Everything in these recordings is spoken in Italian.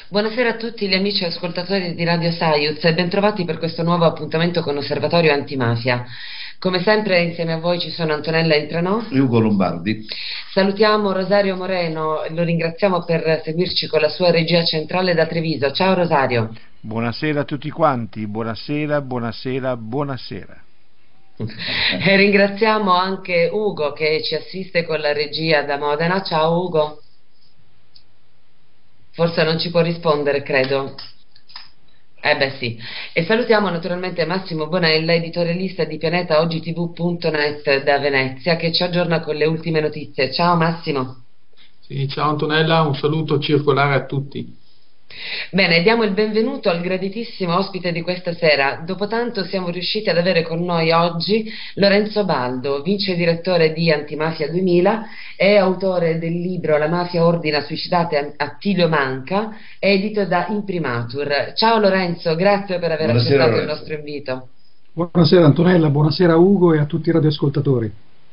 Buonasera a tutti gli amici ascoltatori di Radio Saiuz e bentrovati per questo nuovo appuntamento con Osservatorio Antimafia. Come sempre insieme a voi ci sono Antonella Intranò e Ugo Lombardi. Salutiamo Rosario Moreno, lo ringraziamo per seguirci con la sua regia centrale da Treviso. Ciao Rosario. Buonasera a tutti quanti, buonasera, buonasera, buonasera. E ringraziamo anche Ugo che ci assiste con la regia da Modena. Ciao Ugo. Forse non ci può rispondere, credo. Beh sì. E salutiamo naturalmente Massimo Bonella, editorialista di pianetaogitv.net da Venezia, che ci aggiorna con le ultime notizie. Ciao Massimo. Sì, ciao Antonella, un saluto circolare a tutti. Bene, diamo il benvenuto al graditissimo ospite di questa sera. Dopo tanto siamo riusciti ad avere con noi oggi Lorenzo Baldo, vice direttore di Antimafia 2000 e autore del libro La mafia ordina suicidate Attilio Manca, edito da Imprimatur. Ciao Lorenzo, grazie per aver accettato il nostro invito. Buonasera Antonella, buonasera Ugo e a tutti i radioascoltatori.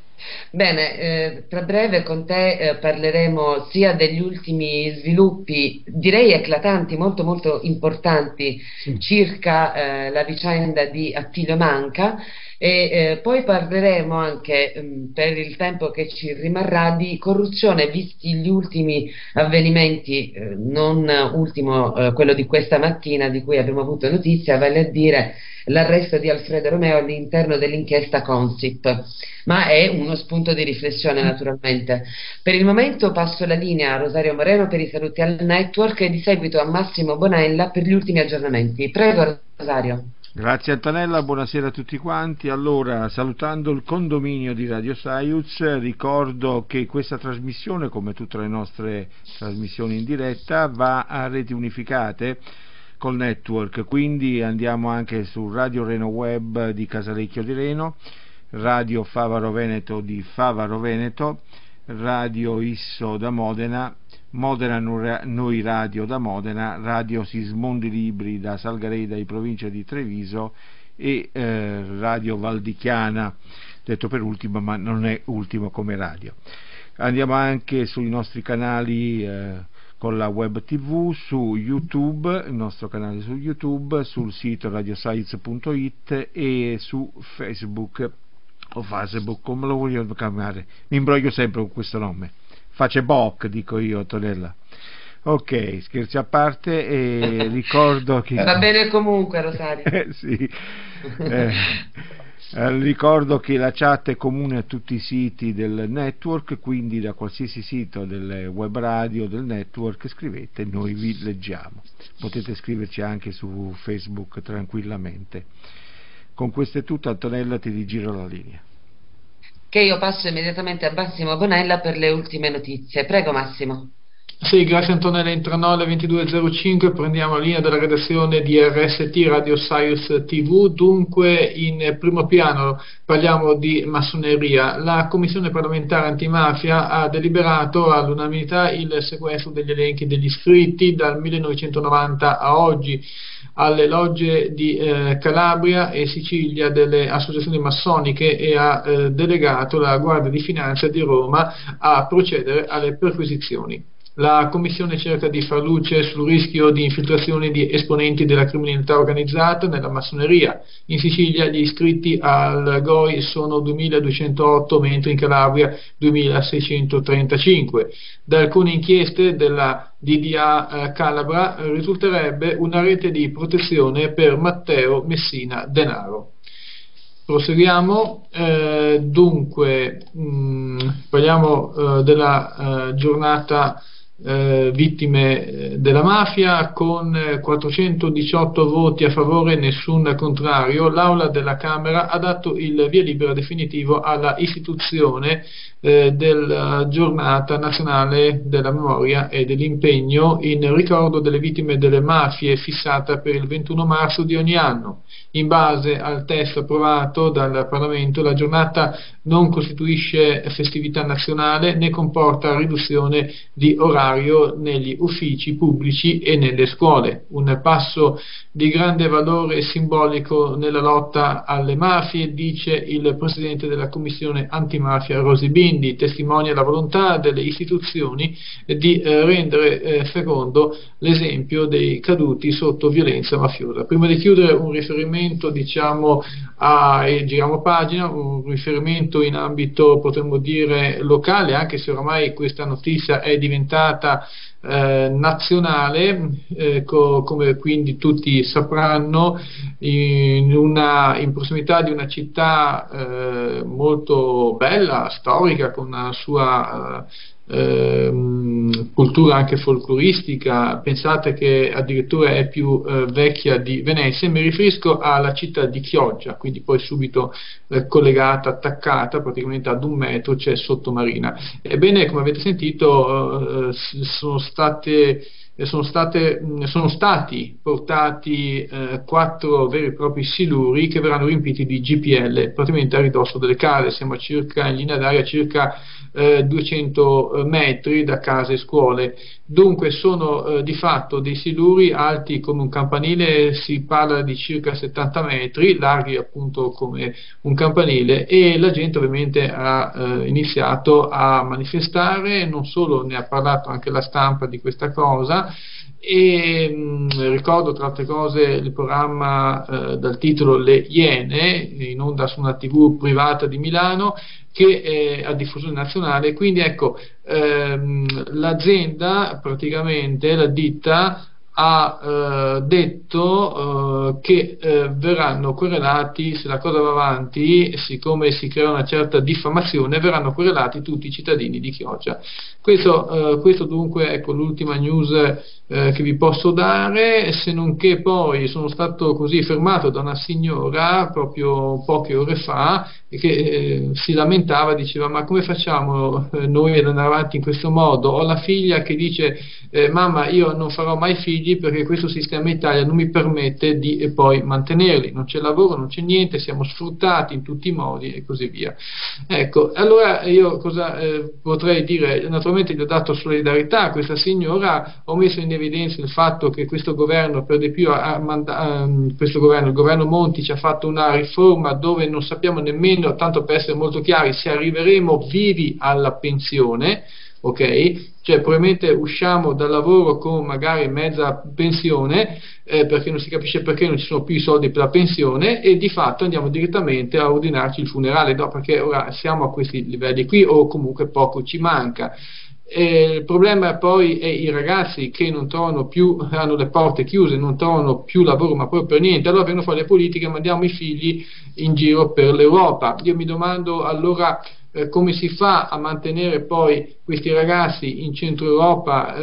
Bene, tra breve con te parleremo sia degli ultimi sviluppi, direi eclatanti, molto molto importanti, sì, circa la vicenda di Attilio Manca e poi parleremo anche, per il tempo che ci rimarrà, di corruzione, visti gli ultimi avvenimenti, non ultimo quello di questa mattina di cui abbiamo avuto notizia, vale a dire l'arresto di Alfredo Romeo all'interno dell'inchiesta Consip, ma è uno spunto di riflessione naturalmente. Per il momento passo la linea a Rosario Moreno per i saluti al network e di seguito a Massimo Bonella per gli ultimi aggiornamenti. Prego Rosario. Grazie Antonella, buonasera a tutti quanti. Allora, salutando il condominio di Radio Saiuz, ricordo che questa trasmissione, come tutte le nostre trasmissioni in diretta, va a reti unificate col network, quindi andiamo anche su Radio Reno Web di Casalecchio di Reno, Radio Favaro Veneto di Favaro Veneto, Radio Isso da Modena, Modena Noi Radio da Modena, Radio Sismondi Libri da Salgareda in provincia di Treviso e Radio Valdichiana, detto per ultimo ma non è ultimo come radio. Andiamo anche sui nostri canali con la web tv, su YouTube, il nostro canale su YouTube, sul sito radioscience.it e su Facebook o Facebook, come lo voglio chiamare, mi imbroglio sempre con questo nome, Facebook dico io, Antonella. Ok, scherzi a parte, e ricordo che va bene comunque Rosario. Sì. Ricordo che la chat è comune a tutti i siti del network, quindi da qualsiasi sito delle web radio del network scrivete, noi vi leggiamo. Potete scriverci anche su Facebook tranquillamente. Con questo è tutto, Antonella, ti rigiro la linea. Che io passo immediatamente a Massimo Bonella per le ultime notizie. Prego Massimo. Sì, grazie Antonella. Intranò alle 22.05, prendiamo la linea della redazione di RST Radio Saiuz TV. Dunque, in primo piano parliamo di massoneria. La Commissione parlamentare antimafia ha deliberato all'unanimità il sequestro degli elenchi degli iscritti dal 1990 a oggi alle logge di Calabria e Sicilia delle associazioni massoniche e ha delegato la Guardia di Finanza di Roma a procedere alle perquisizioni. La Commissione cerca di far luce sul rischio di infiltrazioni di esponenti della criminalità organizzata nella massoneria. In Sicilia gli iscritti al GOI sono 2.208, mentre in Calabria 2.635. Da alcune inchieste della DDA Calabra risulterebbe una rete di protezione per Matteo Messina Denaro. Proseguiamo, dunque parliamo della giornata vittime della mafia. Con 418 voti a favore e nessun contrario, l'Aula della Camera ha dato il via libera definitivo alla istituzione della giornata nazionale della memoria e dell'impegno in ricordo delle vittime delle mafie, fissata per il 21 marzo di ogni anno. In base al testo approvato dal Parlamento, la giornata non costituisce festività nazionale né comporta riduzione di orario negli uffici pubblici e nelle scuole. Un passo di grande valore simbolico nella lotta alle mafie, dice il presidente della commissione antimafia Rosy Bindi, testimonia la volontà delle istituzioni di rendere fecondo l'esempio dei caduti sotto violenza mafiosa. Prima di chiudere, un riferimento, diciamo, giriamo pagina, un riferimento in ambito, potremmo dire, locale, anche se oramai questa notizia è diventata nazionale, come quindi tutti sapranno, in prossimità di una città molto bella, storica, con una sua cultura anche folcloristica. Pensate che addirittura è più vecchia di Venezia. Mi riferisco alla città di Chioggia, quindi poi subito collegata, attaccata praticamente ad 1 metro, c'è Sottomarina. Ebbene, come avete sentito, sono stati portati 4 veri e propri siluri che verranno riempiti di GPL praticamente a ridosso delle case. Siamo in linea d'aria circa 200 metri da case e scuole. Dunque sono di fatto dei siluri alti come un campanile, si parla di circa 70 metri, larghi appunto come un campanile, e la gente ovviamente ha iniziato a manifestare, non solo, ne ha parlato anche la stampa di questa cosa. E ricordo, tra altre cose, il programma dal titolo Le Iene, in onda su una TV privata di Milano, che ha diffusione nazionale. Quindi ecco, l'azienda, praticamente la ditta, ha detto che verranno querelati, se la cosa va avanti, siccome si crea una certa diffamazione, verranno querelati tutti i cittadini di Chioggia. Questo dunque, ecco, l'ultima news che vi posso dare, se non che poi sono stato così fermato da una signora proprio poche ore fa che si lamentava, diceva: ma come facciamo noi ad andare avanti in questo modo? Ho la figlia che dice: mamma, io non farò mai figli perché questo sistema Italia non mi permette di poi mantenerli, non c'è lavoro, non c'è niente, siamo sfruttati in tutti i modi e così via. Ecco, allora io cosa potrei dire? Naturalmente gli ho dato solidarietà a questa signora, ho messo in evidenza il fatto che questo governo, per di più il governo Monti, ci ha fatto una riforma dove non sappiamo nemmeno, tanto per essere molto chiari, se arriveremo vivi alla pensione, ok? Cioè probabilmente usciamo dal lavoro con magari mezza pensione, perché non si capisce perché non ci sono più i soldi per la pensione, e di fatto andiamo direttamente a ordinarci il funerale, no? Perché ora siamo a questi livelli qui, o comunque poco ci manca. Il problema poi è i ragazzi che non trovano più, hanno le porte chiuse, non trovano più lavoro, ma proprio per niente. Allora vengono fuori le politiche, mandiamo i figli in giro per l'Europa. Io mi domando allora come si fa a mantenere poi questi ragazzi in centro Europa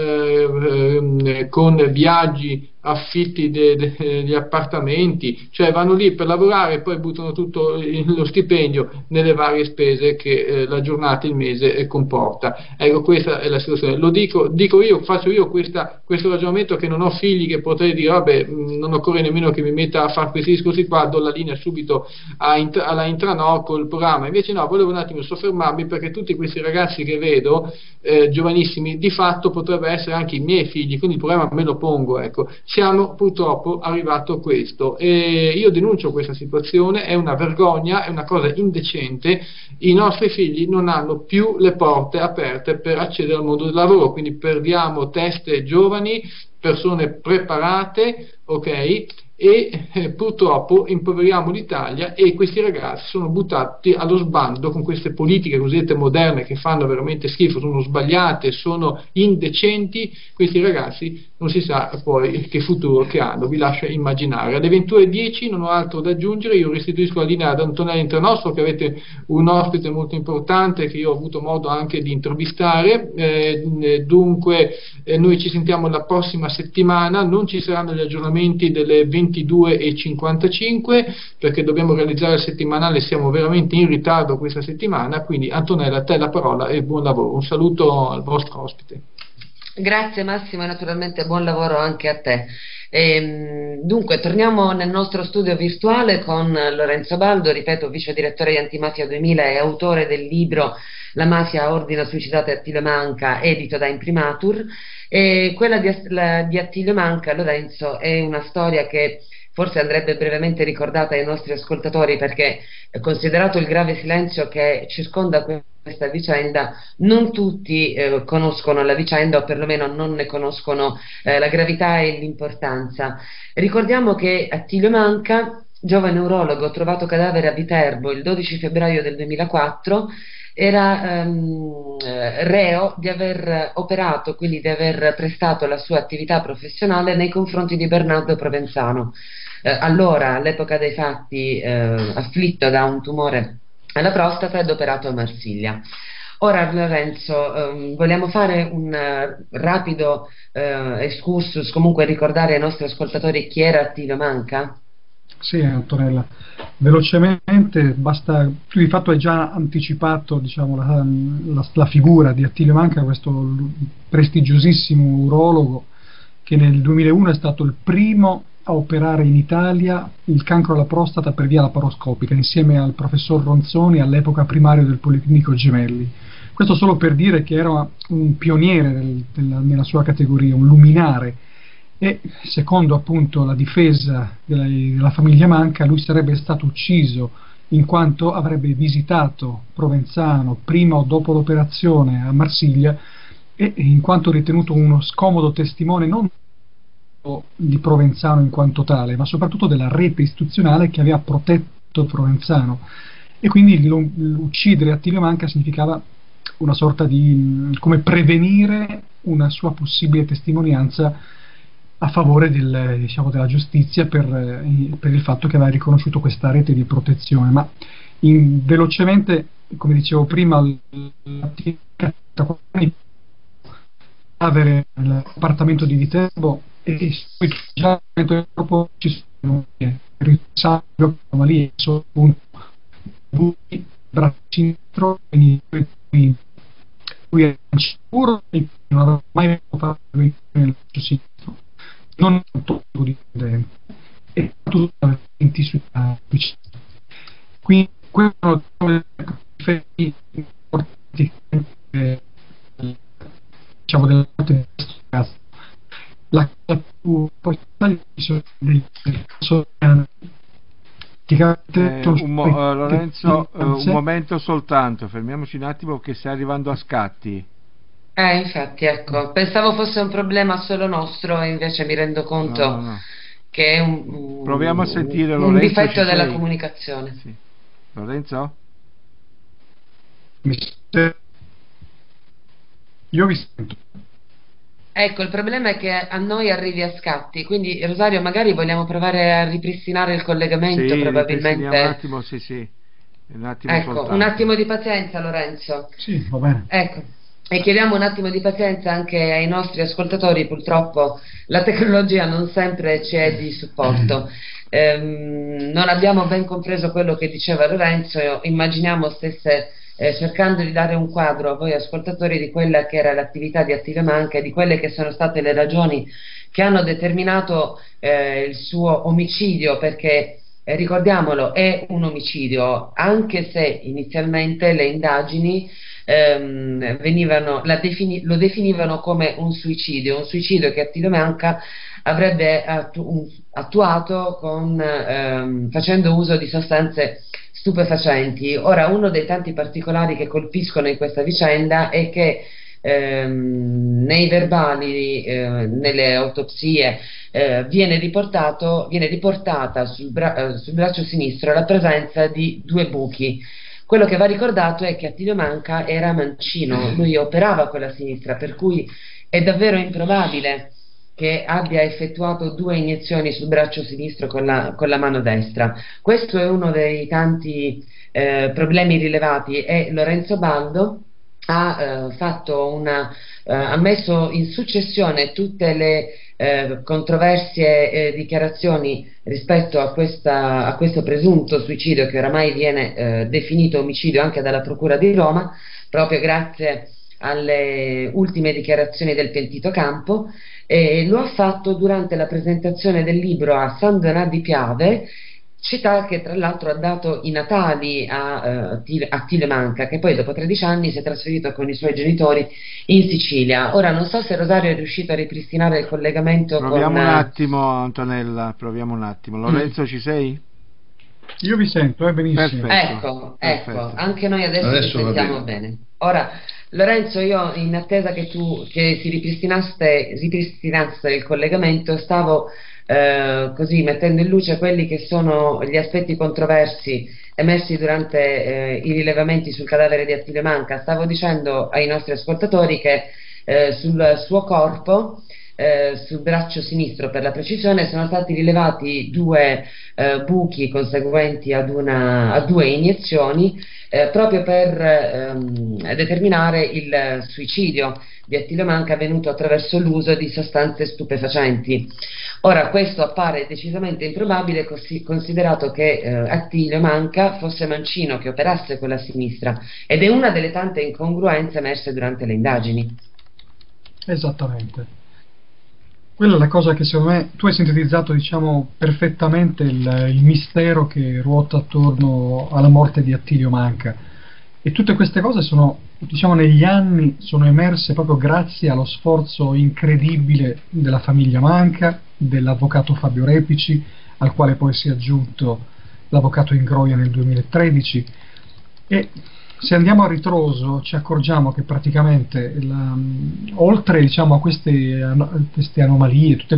con viaggi, affitti di appartamenti, cioè vanno lì per lavorare e poi buttano tutto lo stipendio nelle varie spese che la giornata, il mese comporta. Ecco, questa è la situazione. Lo dico io, faccio io questo ragionamento, che non ho figli, che potrei dire vabbè, non occorre nemmeno che mi metta a fare questi discorsi qua, do la linea subito alla Intranor col programma. Invece no, volevo un attimo soffermarmi, perché tutti questi ragazzi che vedo giovanissimi, di fatto potrebbero essere anche i miei figli, quindi il problema me lo pongo, ecco. Siamo purtroppo arrivato a questo, e io denuncio questa situazione, è una vergogna, è una cosa indecente. I nostri figli non hanno più le porte aperte per accedere al mondo del lavoro, quindi perdiamo teste giovani, persone preparate, ok? E purtroppo impoveriamo l'Italia, e questi ragazzi sono buttati allo sbando con queste politiche cosiddette moderne che fanno veramente schifo, sono sbagliate, sono indecenti. Questi ragazzi non si sa poi che futuro che hanno, vi lascio immaginare. Alle 21:10 non ho altro da aggiungere, io restituisco la linea ad Antonella Intranostro, che avete un ospite molto importante che io ho avuto modo anche di intervistare. Dunque noi ci sentiamo la prossima settimana, non ci saranno gli aggiornamenti delle 22:55 perché dobbiamo realizzare il settimanale, siamo veramente in ritardo questa settimana, quindi Antonella, a te la parola e buon lavoro. Un saluto al vostro ospite. Grazie Massimo, e naturalmente buon lavoro anche a te. Dunque torniamo nel nostro studio virtuale con Lorenzo Baldo, ripeto, vice direttore di Antimafia 2000 e autore del libro La mafia ordina suicidate Attilio Manca, edito da Imprimatur, e quella di Attilio Manca, Lorenzo, è una storia che forse andrebbe brevemente ricordata ai nostri ascoltatori, perché considerato il grave silenzio che circonda questa vicenda, non tutti conoscono la vicenda, o perlomeno non ne conoscono la gravità e l'importanza. Ricordiamo che Attilio Manca, giovane urologo trovato cadavere a Viterbo il 12 febbraio del 2004, era reo di aver operato, quindi di aver prestato la sua attività professionale nei confronti di Bernardo Provenzano, allora all'epoca dei fatti afflitto da un tumore alla prostata ed operato a Marsiglia. Ora Lorenzo, vogliamo fare un rapido excursus, comunque ricordare ai nostri ascoltatori chi era Attilio Manca? Sì, Antonella, velocemente, basta, tu di fatto hai già anticipato, diciamo, la figura di Attilio Manca, questo prestigiosissimo urologo che nel 2001 è stato il primo a operare in Italia il cancro alla prostata per via laparoscopica, insieme al professor Ronzoni, all'epoca primario del Policlinico Gemelli. Questo solo per dire che era un pioniere nella sua categoria, un luminare, e secondo appunto la difesa della famiglia Manca, lui sarebbe stato ucciso in quanto avrebbe visitato Provenzano prima o dopo l'operazione a Marsiglia, e in quanto ritenuto uno scomodo testimone non di Provenzano in quanto tale, ma soprattutto della rete istituzionale che aveva protetto Provenzano, e quindi uccidere Attilio Manca significava una sorta di come prevenire una sua possibile testimonianza a favore diciamo, della giustizia per il fatto che aveva riconosciuto questa rete di protezione. Ma velocemente, come dicevo prima, avere l'appartamento di Viterbo, e già dopo ci sono anomalie, sono buchi, braccio sinistro, quindi lui è sicuro e non aveva mai fatto nel braccio sinistro, non tutto di dentro, e tutto aventi sui vicini. Quindi questo sono effetti importanti, diciamo, della parte di questo caso. La cosa più importante sono dei Lorenzo, un momento soltanto, fermiamoci un attimo che stai arrivando a scatti. Infatti, ecco, pensavo fosse un problema solo nostro, e invece mi rendo conto no. che è proviamo a sentire un Lorenzo, difetto della comunicazione. Sì. Lorenzo? Io vi sento. Ecco, il problema è che a noi arrivi a scatti, quindi Rosario, magari vogliamo provare a ripristinare il collegamento, sì, probabilmente. Un attimo, sì. Un attimo, ecco, soltanto. Un attimo di pazienza, Lorenzo. Sì, va bene. Ecco, e chiediamo un attimo di pazienza anche ai nostri ascoltatori, purtroppo la tecnologia non sempre ci è di supporto. Non abbiamo ben compreso quello che diceva Lorenzo, immaginiamo stesse cercando di dare un quadro a voi ascoltatori di quella che era l'attività di Attilio Manca e di quelle che sono state le ragioni che hanno determinato il suo omicidio, perché ricordiamolo, è un omicidio, anche se inizialmente le indagini lo definivano come un suicidio che Attilio Manca avrebbe attuato facendo uso di sostanze stupefacenti. Ora, uno dei tanti particolari che colpiscono in questa vicenda è che nei verbali, nelle autopsie, viene riportata sul braccio sinistro la presenza di 2 buchi. Quello che va ricordato è che Attilio Manca era mancino, lui operava con la sinistra, per cui è davvero improbabile che abbia effettuato 2 iniezioni sul braccio sinistro con la mano destra. Questo è uno dei tanti problemi rilevati, e Lorenzo Baldo ha messo in successione tutte le controversie dichiarazioni rispetto a questo presunto suicidio, che oramai viene definito omicidio anche dalla Procura di Roma, proprio grazie alle ultime dichiarazioni del pentito Campo, e lo ha fatto durante la presentazione del libro a San Donà di Piave, città che tra l'altro ha dato i natali a Attilio Manca, che poi dopo 13 anni si è trasferito con i suoi genitori in Sicilia. Ora non so se Rosario è riuscito a ripristinare il collegamento Proviamo con... un attimo, Antonella, proviamo un attimo. Lorenzo, ci sei? Io vi sento, è benissimo. Ecco, Perfetto. anche noi adesso ci sentiamo bene. Ora, Lorenzo, io in attesa che si ripristinasse il collegamento, stavo così mettendo in luce quelli che sono gli aspetti controversi emersi durante i rilevamenti sul cadavere di Attilio Manca. Stavo dicendo ai nostri ascoltatori che sul suo corpo, sul braccio sinistro per la precisione, sono stati rilevati due buchi conseguenti a due iniezioni, proprio per determinare il suicidio di Attilio Manca avvenuto attraverso l'uso di sostanze stupefacenti. Ora, questo appare decisamente improbabile, considerato che Attilio Manca fosse mancino, che operasse con la sinistra, ed è una delle tante incongruenze emerse durante le indagini. Esattamente. Quella è la cosa che secondo me tu hai sintetizzato, diciamo, perfettamente il mistero che ruota attorno alla morte di Attilio Manca, e tutte queste cose sono, diciamo, negli anni sono emerse proprio grazie allo sforzo incredibile della famiglia Manca, dell'avvocato Fabio Repici, al quale poi si è aggiunto l'avvocato Ingroia nel 2013, e se andiamo a ritroso ci accorgiamo che praticamente oltre, diciamo, a queste anomalie, tutte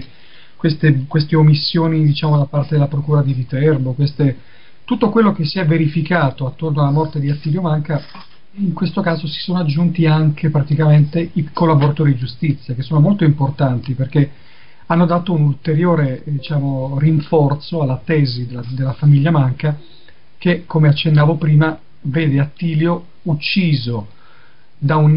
queste omissioni, diciamo, da parte della Procura di Viterbo, tutto quello che si è verificato attorno alla morte di Attilio Manca, in questo caso si sono aggiunti anche praticamente i collaboratori di giustizia, che sono molto importanti perché hanno dato un ulteriore, diciamo, rinforzo alla tesi della famiglia Manca, che, come accennavo prima, vede Attilio ucciso da un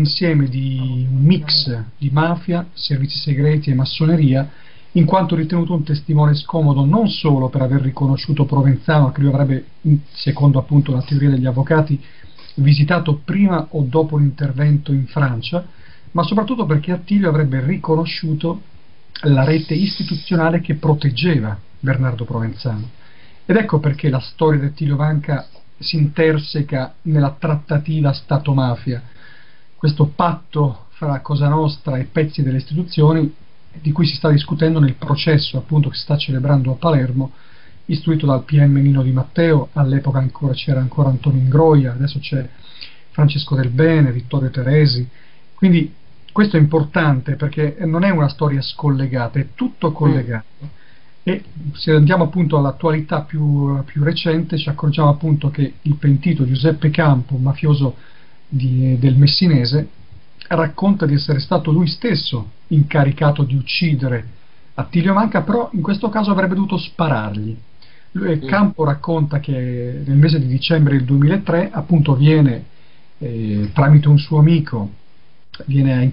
mix di mafia, servizi segreti e massoneria, in quanto ritenuto un testimone scomodo non solo per aver riconosciuto Provenzano, che lui avrebbe, secondo appunto la teoria degli avvocati, visitato prima o dopo l'intervento in Francia, ma soprattutto perché Attilio avrebbe riconosciuto la rete istituzionale che proteggeva Bernardo Provenzano. Ed ecco perché la storia di Attilio Manca si interseca nella trattativa Stato-mafia, questo patto fra Cosa Nostra e pezzi delle istituzioni di cui si sta discutendo nel processo appunto che si sta celebrando a Palermo, istruito dal PM Nino Di Matteo. All'epoca c'era ancora Antonio Ingroia, adesso c'è Francesco Del Bene, Vittorio Teresi. Quindi questo è importante perché non è una storia scollegata, è tutto collegato. E se andiamo appunto all'attualità più recente, ci accorgiamo appunto che il pentito Giuseppe Campo, un mafioso del Messinese, racconta di essere stato lui stesso incaricato di uccidere Attilio Manca, però in questo caso avrebbe dovuto sparargli. Campo racconta che nel mese di dicembre del 2003 appunto viene tramite un suo amico viene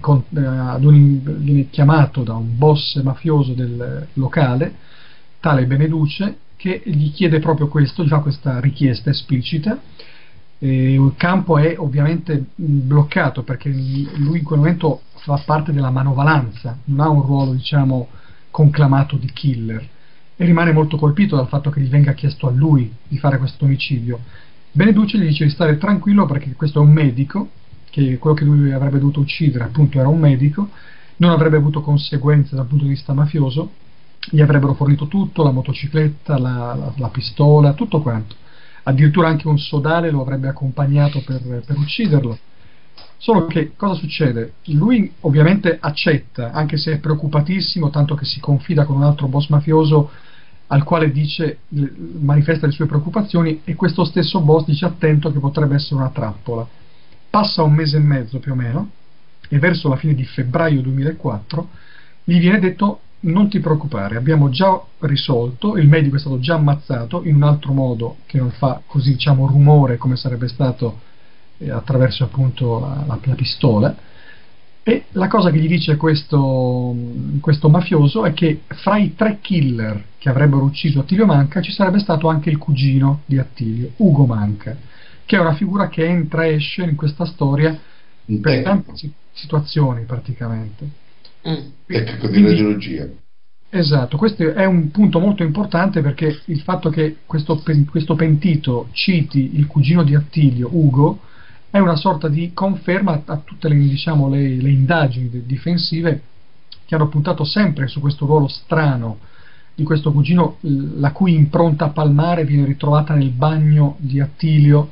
chiamato da un boss mafioso del locale, tale Beneduce, che gli chiede proprio questo, gli fa questa richiesta esplicita. Il Campo è ovviamente bloccato perché lui in quel momento fa parte della manovalanza, non ha un ruolo, diciamo, conclamato di killer, e rimane molto colpito dal fatto che gli venga chiesto a lui di fare questo omicidio. Beneduce gli dice di stare tranquillo perché questo è un medico, che quello che lui avrebbe dovuto uccidere appunto era un medico, non avrebbe avuto conseguenze dal punto di vista mafioso, gli avrebbero fornito tutto, la motocicletta, la pistola, tutto quanto, addirittura anche un sodale lo avrebbe accompagnato per ucciderlo. Solo che cosa succede? Lui ovviamente accetta, anche se è preoccupatissimo, tanto che si confida con un altro boss mafioso al quale manifesta le sue preoccupazioni, e questo stesso boss dice attento che potrebbe essere una trappola. Passa un mese e mezzo più o meno e verso la fine di febbraio 2004 gli viene detto: non ti preoccupare, abbiamo già risolto, il medico è stato già ammazzato in un altro modo che non fa così, diciamo, rumore come sarebbe stato attraverso appunto la pistola. E la cosa che gli dice questo mafioso è che fra i 3 killer che avrebbero ucciso Attilio Manca ci sarebbe stato anche il cugino di Attilio, Ugo Manca, che è una figura che entra e esce in questa storia per tante situazioni praticamente. Tecnico di radiologia. Esatto, questo è un punto molto importante, perché il fatto che questo pentito citi il cugino di Attilio, Ugo, è una sorta di conferma a tutte le, diciamo, le indagini difensive che hanno puntato sempre su questo ruolo strano di questo cugino, la cui impronta palmare viene ritrovata nel bagno di Attilio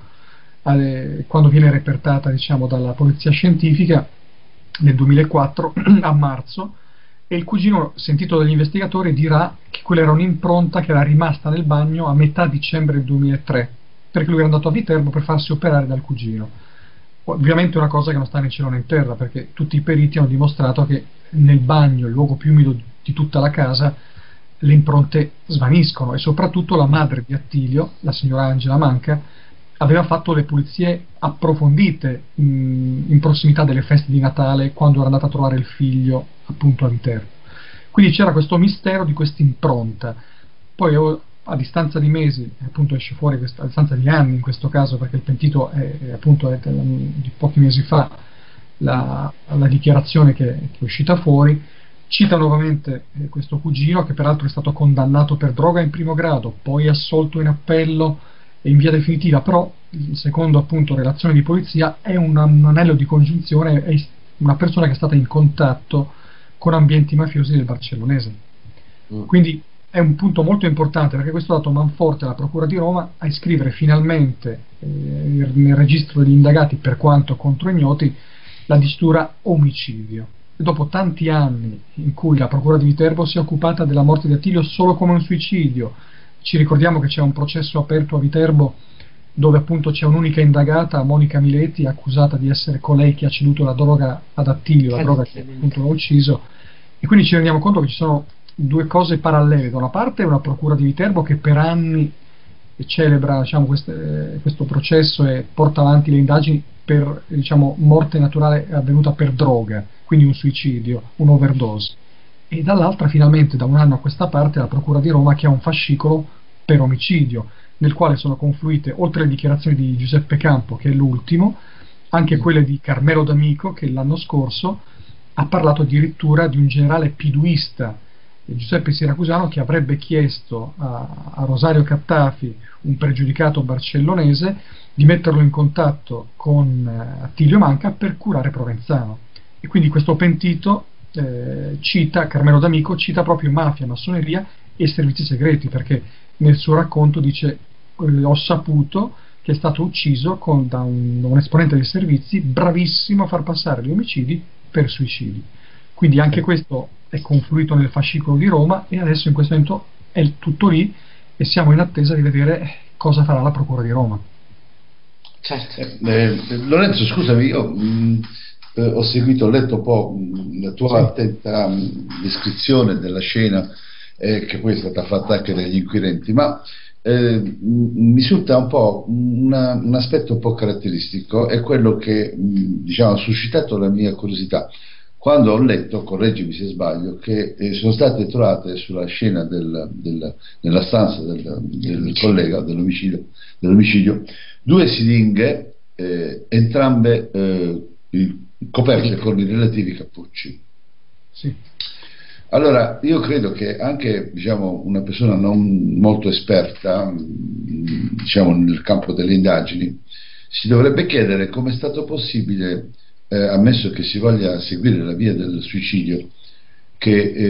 quando viene repertata, diciamo, dalla polizia scientifica nel 2004 a marzo. E il cugino, sentito dagli investigatori, dirà che quella era un'impronta che era rimasta nel bagno a metà dicembre 2003, perché lui era andato a Viterbo per farsi operare dal cugino. Ovviamente è una cosa che non sta né in cielo né in terra, perché tutti i periti hanno dimostrato che nel bagno, il luogo più umido di tutta la casa, le impronte svaniscono, e soprattutto la madre di Attilio, la signora Angela Manca, aveva fatto le pulizie approfondite in prossimità delle feste di Natale, quando era andata a trovare il figlio appunto a Viterbo. Quindi c'era questo mistero di questa impronta. Poi a distanza di mesi, appunto esce fuori, a distanza di anni in questo caso, perché il pentito è di pochi mesi fa, la dichiarazione che è uscita fuori, cita nuovamente questo cugino, che peraltro è stato condannato per droga in primo grado, poi assolto in appello e in via definitiva, però secondo appunto relazione di polizia è un anello di congiunzione, è una persona che è stata in contatto con ambienti mafiosi del Barcellonese. Quindi è un punto molto importante, perché questo ha dato manforte alla Procura di Roma a iscrivere finalmente nel registro degli indagati, per quanto contro ignoti, la dicitura omicidio. E dopo tanti anni in cui la Procura di Viterbo si è occupata della morte di Attilio solo come un suicidio, ci ricordiamo che c'è un processo aperto a Viterbo dove appunto c'è un'unica indagata, Monica Mileti, accusata di essere colei che ha ceduto la droga ad Attilio, la droga che appunto l'ha ucciso, e quindi ci rendiamo conto che ci sono due cose parallele. Da una parte una Procura di Viterbo che per anni celebra, diciamo, questo processo e porta avanti le indagini per, diciamo, morte naturale avvenuta per droga, quindi un suicidio, un'overdose, e dall'altra finalmente da un anno a questa parte la Procura di Roma che ha un fascicolo per omicidio, nel quale sono confluite, oltre alle dichiarazioni di Giuseppe Campo, che è l'ultimo, anche quelle di Carmelo D'Amico, che l'anno scorso ha parlato addirittura di un generale piduista, Giuseppe Siracusano, che avrebbe chiesto a Rosario Cattafi, un pregiudicato barcellonese, di metterlo in contatto con Attilio Manca per curare Provenzano. E quindi questo pentito Carmelo D'Amico cita proprio mafia, massoneria e servizi segreti, perché nel suo racconto dice: ho saputo che è stato ucciso da un esponente dei servizi bravissimo a far passare gli omicidi per suicidi. Quindi anche questo è confluito nel fascicolo di Roma, e adesso in questo momento è tutto lì e siamo in attesa di vedere cosa farà la Procura di Roma. Certo. Lorenzo, scusami, io ho letto un po' la tua attenta descrizione della scena, che poi è stata fatta anche dagli inquirenti, ma mi risulta un po' un aspetto un po' caratteristico, è quello che diciamo ha suscitato la mia curiosità quando ho letto, correggimi se sbaglio, che sono state trovate sulla scena nella stanza del collega dell'omicidio due siringhe, entrambe coperte con i relativi cappucci. Sì. Allora, io credo che anche, diciamo, una persona non molto esperta, diciamo, nel campo delle indagini, si dovrebbe chiedere come è stato possibile, ammesso che si voglia seguire la via del suicidio, che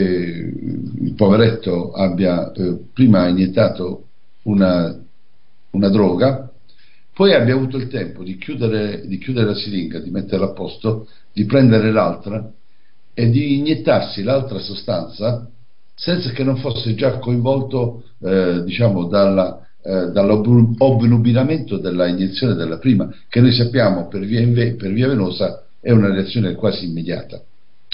il poveretto abbia prima iniettato una droga, poi abbia avuto il tempo di chiudere la siringa, di metterla a posto, di prendere l'altra e di iniettarsi l'altra sostanza senza che non fosse già coinvolto diciamo dall'obnubilamento della iniezione della prima, che noi sappiamo per via venosa è una reazione quasi immediata.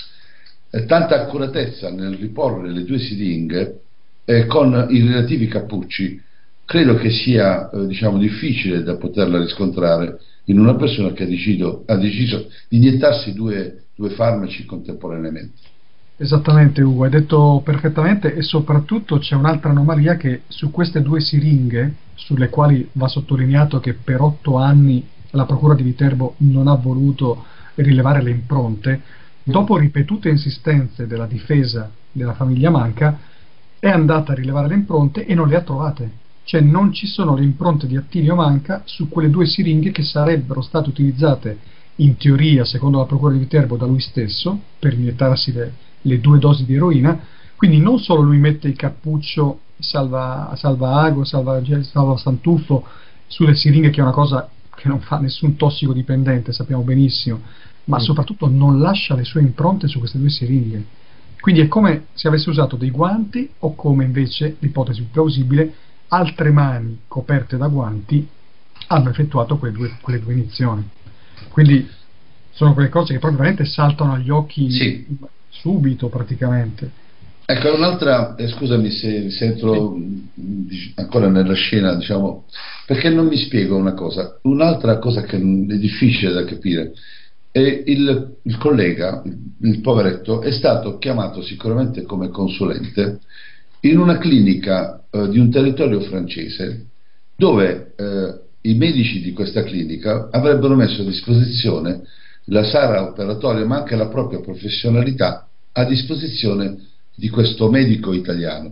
Tanta accuratezza nel riporre le due siringhe con i relativi cappucci credo che sia diciamo difficile da poterla riscontrare in una persona che ha deciso di iniettarsi due farmaci contemporaneamente. Esattamente, Ugo, hai detto perfettamente, e soprattutto c'è un'altra anomalia, che su queste due siringhe, sulle quali va sottolineato che per 8 anni la Procura di Viterbo non ha voluto rilevare le impronte, dopo ripetute insistenze della difesa della famiglia Manca, è andata a rilevare le impronte e non le ha trovate. Cioè non ci sono le impronte di Attilio Manca su quelle 2 siringhe che sarebbero state utilizzate in teoria, secondo la procura di Viterbo, da lui stesso per iniettarsi le 2 dosi di eroina. Quindi non solo lui mette il cappuccio salva ago, salva Santufo sulle siringhe, che è una cosa che non fa nessun tossicodipendente, sappiamo benissimo, ma soprattutto non lascia le sue impronte su queste 2 siringhe. Quindi è come se avesse usato dei guanti, o come invece, l'ipotesi più plausibile, altre mani coperte da guanti hanno effettuato quelle due iniezioni. Quindi sono quelle cose che proprio veramente saltano agli occhi subito praticamente. Ecco, un'altra, scusami se entro ancora nella scena, diciamo, perché non mi spiego una cosa. Un'altra cosa che è difficile da capire è il collega, il poveretto, è stato chiamato sicuramente come consulente in una clinica di un territorio francese, dove i medici di questa clinica avrebbero messo a disposizione la sala operatoria, ma anche la propria professionalità a disposizione di questo medico italiano.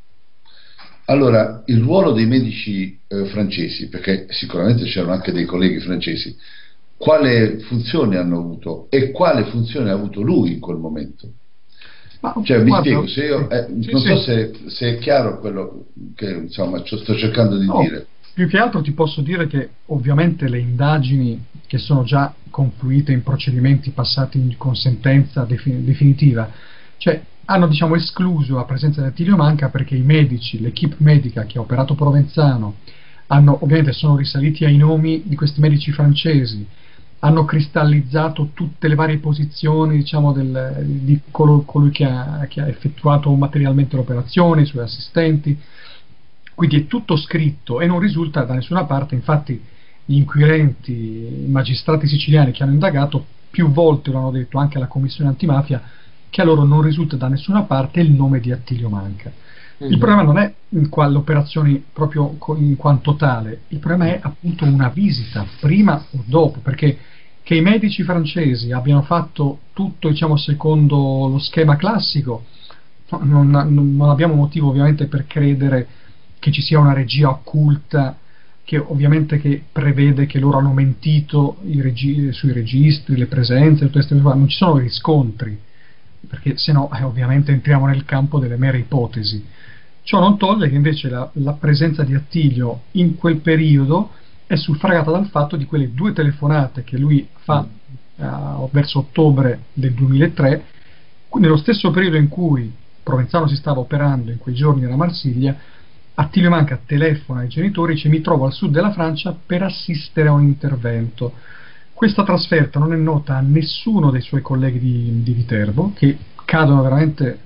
Allora, il ruolo dei medici francesi, perché sicuramente c'erano anche dei colleghi francesi, quale funzione hanno avuto e quale funzione ha avuto lui in quel momento? Cioè, mi spiego, se io non so se è chiaro quello che insomma sto cercando di dire. Più che altro ti posso dire che ovviamente le indagini, che sono già confluite in procedimenti passati con sentenza definitiva, cioè hanno, diciamo, escluso la presenza di Attilio Manca, perché i medici, l'equipe medica che ha operato Provenzano, ovviamente sono risaliti ai nomi di questi medici francesi, hanno cristallizzato tutte le varie posizioni, diciamo, di colui che ha effettuato materialmente l'operazione, i suoi assistenti. Quindi è tutto scritto e non risulta da nessuna parte. Infatti gli inquirenti, i magistrati siciliani che hanno indagato, più volte lo hanno detto anche alla commissione antimafia, che a loro non risulta da nessuna parte il nome di Attilio Manca. Il problema non è l'operazione proprio in quanto tale, il problema è appunto una visita prima o dopo, perché che i medici francesi abbiano fatto tutto, diciamo, secondo lo schema classico, non abbiamo motivo ovviamente per credere che ci sia una regia occulta che ovviamente prevede che loro hanno mentito sui registri, le presenze, tutte queste cose. Non ci sono riscontri, perché se no ovviamente entriamo nel campo delle mere ipotesi. Ciò non toglie che invece la presenza di Attilio in quel periodo è suffragata dal fatto di quelle 2 telefonate che lui fa verso ottobre del 2003, nello stesso periodo in cui Provenzano si stava operando in quei giorni a Marsiglia. Attilio Manca telefona ai genitori e dice: mi trovo al sud della Francia per assistere a un intervento. Questa trasferta non è nota a nessuno dei suoi colleghi di Viterbo, che cadono veramente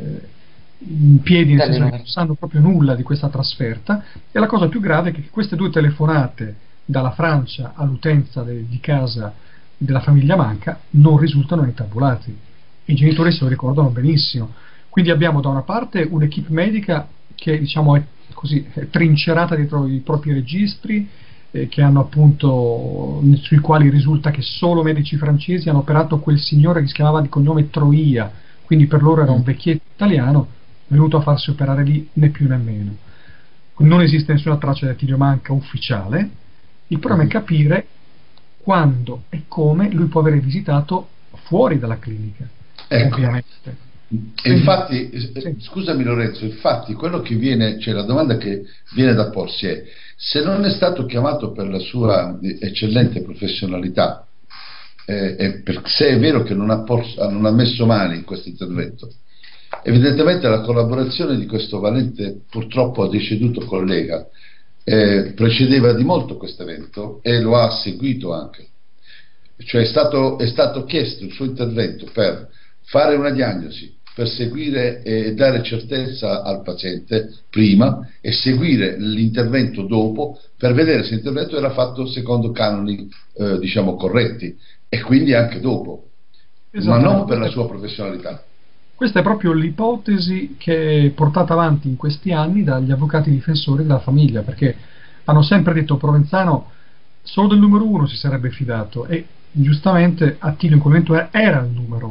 in piedi, nel senso che non sanno proprio nulla di questa trasferta. E la cosa più grave è che queste 2 telefonate dalla Francia all'utenza di casa della famiglia Manca non risultano nei tabulati. I genitori se lo ricordano benissimo. Quindi abbiamo da una parte un'equipe medica che, diciamo, è trincerata dietro i propri registri, che hanno appunto, sui quali risulta che solo medici francesi hanno operato quel signore che si chiamava di cognome Troia, quindi per loro era un vecchietto italiano venuto a farsi operare lì, né più né meno. Non esiste nessuna traccia di Attilio Manca ufficiale. Il problema è capire quando e come lui può aver visitato fuori dalla clinica, ovviamente. E infatti, scusami Lorenzo, infatti quello che viene, cioè la domanda che viene da porsi è: se non è stato chiamato per la sua eccellente professionalità, se è vero che non ha messo mani in questo intervento, evidentemente la collaborazione di questo valente, purtroppo deceduto collega, precedeva di molto questo evento e lo ha seguito anche, cioè è stato chiesto il suo intervento per fare una diagnosi, per seguire e dare certezza al paziente prima e seguire l'intervento dopo, per vedere se l'intervento era fatto secondo canoni diciamo corretti, e quindi anche dopo, ma non per la sua professionalità. Questa è proprio l'ipotesi che è portata avanti in questi anni dagli avvocati difensori della famiglia, perché hanno sempre detto: Provenzano solo del numero 1 si sarebbe fidato, e giustamente Attilio in quel momento era il numero 1.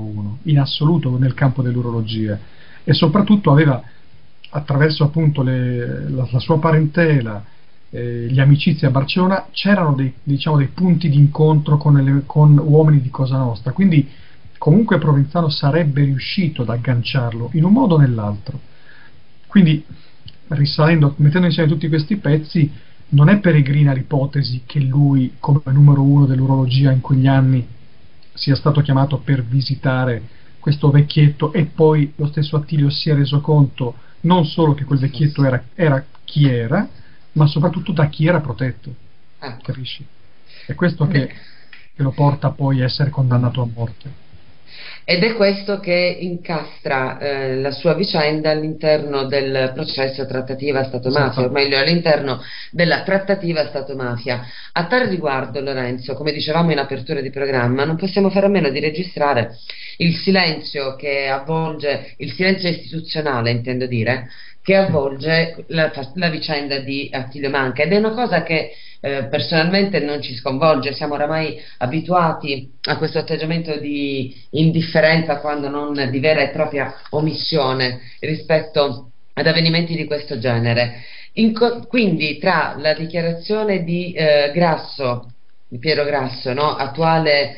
in assoluto nel campo dell'urologia, e soprattutto aveva, attraverso appunto la sua parentela, gli amicizie a Barcellona, c'erano dei punti di incontro con uomini di Cosa Nostra, quindi comunque Provenzano sarebbe riuscito ad agganciarlo in un modo o nell'altro. Quindi, risalendo, mettendo insieme tutti questi pezzi, non è peregrina l'ipotesi che lui, come numero uno dell'urologia in quegli anni, sia stato chiamato per visitare questo vecchietto, e poi lo stesso Attilio si è reso conto non solo che quel vecchietto era chi era, ma soprattutto da chi era protetto. Capisci? È questo che lo porta poi a essere condannato a morte. Ed è questo che incastra la sua vicenda all'interno del processo trattativa Stato-mafia, o meglio all'interno della trattativa Stato-mafia. A tal riguardo, Lorenzo, come dicevamo in apertura di programma, non possiamo fare a meno di registrare il silenzio che avvolge, il silenzio istituzionale, intendo dire, che avvolge la vicenda di Attilio Manca, ed è una cosa che personalmente non ci sconvolge. Siamo oramai abituati a questo atteggiamento di indifferenza, quando non di vera e propria omissione, rispetto ad avvenimenti di questo genere. Quindi tra la dichiarazione di Grasso, di Piero Grasso, no? attuale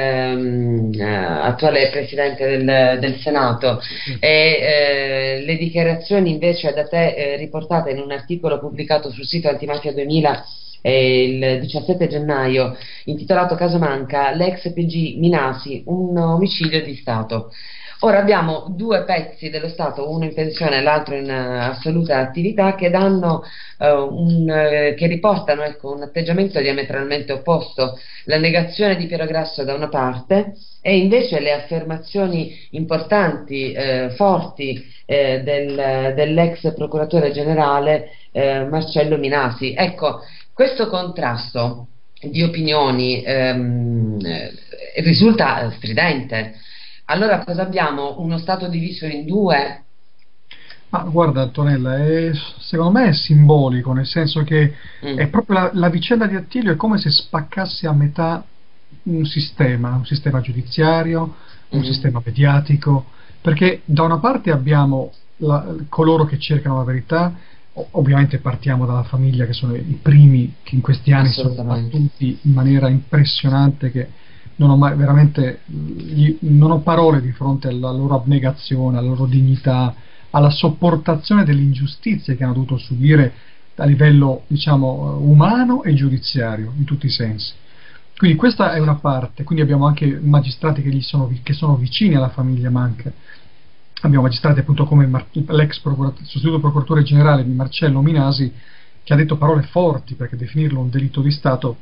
Presidente del Senato, e le dichiarazioni invece da te riportate in un articolo pubblicato sul sito Antimafia 2000 il 17 gennaio, intitolato Caso Manca, l'ex PG Minasi, un omicidio di Stato. Ora abbiamo due pezzi dello Stato, uno in pensione e l'altro in assoluta attività, che danno che riportano, ecco, un atteggiamento diametralmente opposto: la negazione di Piero Grasso da una parte, e invece le affermazioni importanti, forti, dell'ex procuratore generale Marcello Minasi. Ecco, questo contrasto di opinioni risulta stridente. Allora cosa abbiamo? Uno Stato diviso in due? Ma guarda, Antonella, secondo me è simbolico, nel senso che è proprio la vicenda di Attilio è come se spaccasse a metà un sistema giudiziario, un sistema mediatico, perché da una parte abbiamo coloro che cercano la verità. Ovviamente partiamo dalla famiglia, che sono i primi che in questi anni sono battuti in maniera impressionante, che non ho mai veramente non ho parole di fronte alla loro abnegazione, alla loro dignità, alla sopportazione delle ingiustizie che hanno dovuto subire a livello, diciamo, umano e giudiziario in tutti i sensi. Quindi questa è una parte. Quindi abbiamo anche magistrati che sono vicini alla famiglia Manca. Abbiamo magistrati appunto come l'ex sostituto procuratore generale di Marcello Minasi, che ha detto parole forti, perché definirlo un delitto di Stato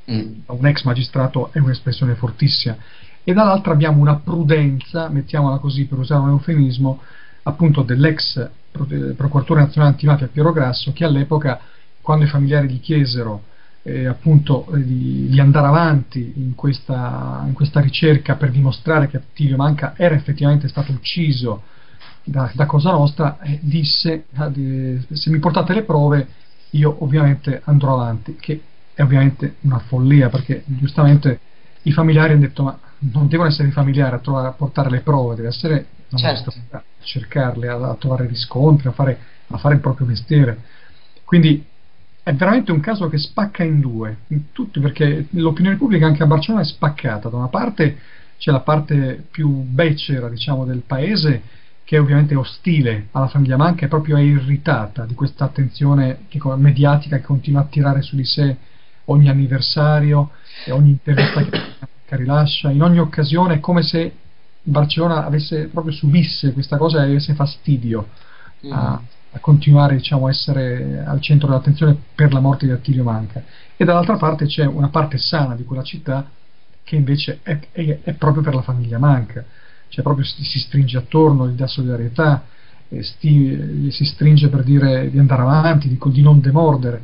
a un ex magistrato è un'espressione fortissima. E dall'altra abbiamo una prudenza, mettiamola così per usare un eufemismo, appunto dell'ex procuratore nazionale antimafia Piero Grasso, che all'epoca, quando i familiari gli chiesero appunto di andare avanti in questa ricerca per dimostrare che Attilio Manca era effettivamente stato ucciso da Cosa Nostra, disse: se mi portate le prove io ovviamente andrò avanti, che è ovviamente una follia, perché giustamente i familiari hanno detto: ma non devono essere i familiari a portare le prove, deve essere la magistratura a cercarle, a trovare riscontri, a fare il proprio mestiere. Quindi è veramente un caso che spacca in due, in tutti, perché l'opinione pubblica anche a Barcellona è spaccata. Da una parte c'è la parte più becera, diciamo, del paese, che è ovviamente ostile alla famiglia Manca e proprio è irritata di questa attenzione mediatica che continua a tirare su di sé ogni anniversario e ogni intervista che rilascia, in ogni occasione. È come se Barcellona proprio subisse questa cosa e avesse fastidio a continuare, diciamo, a essere al centro dell'attenzione per la morte di Attilio Manca. E dall'altra parte c'è una parte sana di quella città che invece è proprio per la famiglia Manca, cioè proprio si stringe attorno, gli dà solidarietà, si stringe per dire di andare avanti, di non demordere.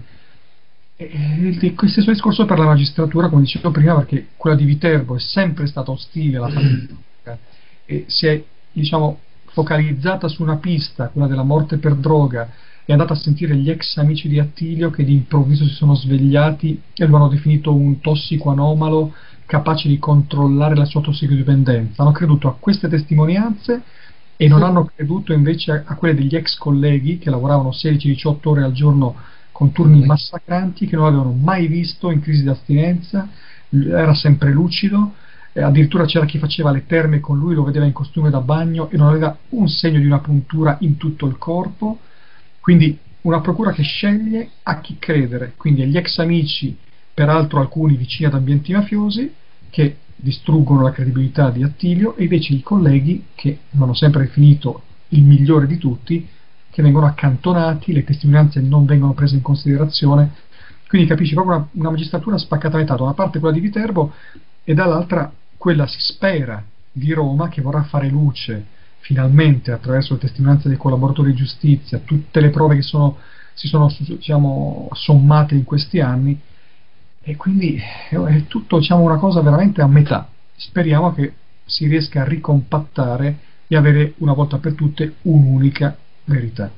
E questo stesso discorso per la magistratura, come dicevo prima, perché quella di Viterbo è sempre stata ostile alla famiglia Manca e si è, diciamo, focalizzata su una pista, quella della morte per droga. È andata a sentire gli ex amici di Attilio, che di improvviso si sono svegliati e lo hanno definito un tossico anomalo capaci di controllare la sua tossicodipendenza. Hanno creduto a queste testimonianze e non hanno creduto invece a quelle degli ex colleghi che lavoravano 16-18 ore al giorno con turni massacranti, che non avevano mai visto in crisi d'astinenza, era sempre lucido, addirittura c'era chi faceva le terme con lui, lo vedeva in costume da bagno e non aveva un segno di una puntura in tutto il corpo. Quindi una procura che sceglie a chi credere, quindi agli ex amici, peraltro alcuni vicini ad ambienti mafiosi, che distruggono la credibilità di Attilio, e invece i colleghi, che lo hanno sempre definito il migliore di tutti, che vengono accantonati, le testimonianze non vengono prese in considerazione. Quindi capisci proprio una magistratura spaccata a metà, da una parte quella di Viterbo e dall'altra quella, si spera, di Roma, che vorrà fare luce finalmente attraverso le testimonianze dei collaboratori di giustizia, tutte le prove che si sono, diciamo, sommate in questi anni, e quindi è tutto, diciamo, una cosa veramente a metà. Speriamo che si riesca a ricompattare e avere una volta per tutte un'unica verità.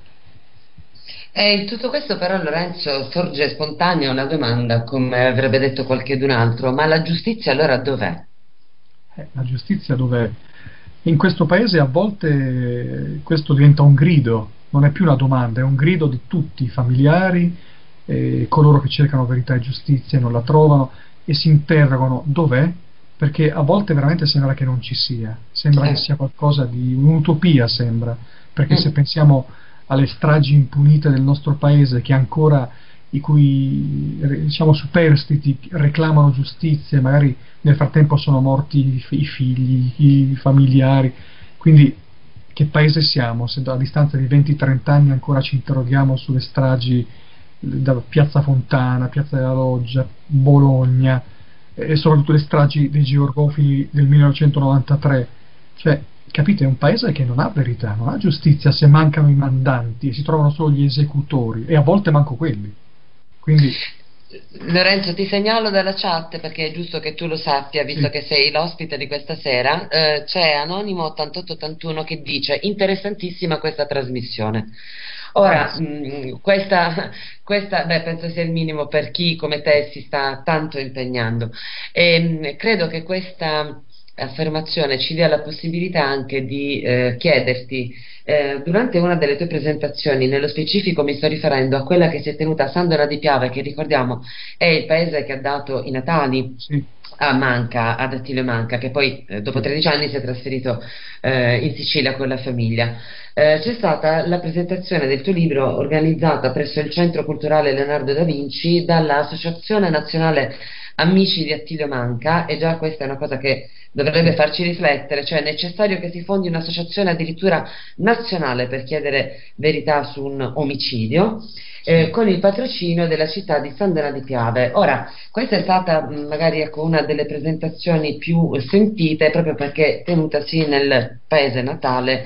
In tutto questo però, Lorenzo, sorge spontanea una domanda, come avrebbe detto qualchedun altro: ma la giustizia allora dov'è? La giustizia dov'è? In questo paese a volte questo diventa un grido, non è più una domanda, è un grido di tutti i familiari, coloro che cercano verità e giustizia e non la trovano e si interrogano dov'è, perché a volte veramente sembra che non ci sia, sembra che sia qualcosa di un'utopia, sembra, perché se pensiamo alle stragi impunite del nostro paese, che ancora, i cui, diciamo, superstiti reclamano giustizia, magari nel frattempo sono morti i figli, i familiari. Quindi che paese siamo se a distanza di 20-30 anni ancora ci interroghiamo sulle stragi da Piazza Fontana, Piazza della Loggia, Bologna, e soprattutto le stragi dei georgofili del 1993? Cioè, capite, è un paese che non ha verità, non ha giustizia se mancano i mandanti e si trovano solo gli esecutori, e a volte manco quelli. Quindi Lorenzo, ti segnalo dalla chat, perché è giusto che tu lo sappia, visto che sei l'ospite di questa sera. C'è Anonimo 8881 che dice: interessantissima questa trasmissione. Ora, questa penso sia il minimo per chi come te si sta tanto impegnando, e credo che questa affermazione ci dia la possibilità anche di chiederti, durante una delle tue presentazioni, nello specifico mi sto riferendo a quella che si è tenuta a San Donà di Piave, che ricordiamo è il paese che ha dato i natali a Manca, ad Attilio Manca, che poi dopo 13 anni si è trasferito in Sicilia con la famiglia. C'è stata la presentazione del tuo libro organizzata presso il Centro Culturale Leonardo da Vinci dall'Associazione Nazionale Amici di Attilio Manca, e già questa è una cosa che dovrebbe farci riflettere, cioè è necessario che si fondi un'associazione addirittura nazionale per chiedere verità su un omicidio, con il patrocinio della città di San Donà di Piave. Ora, questa è stata magari, ecco, una delle presentazioni più sentite, proprio perché tenutasi nel paese natale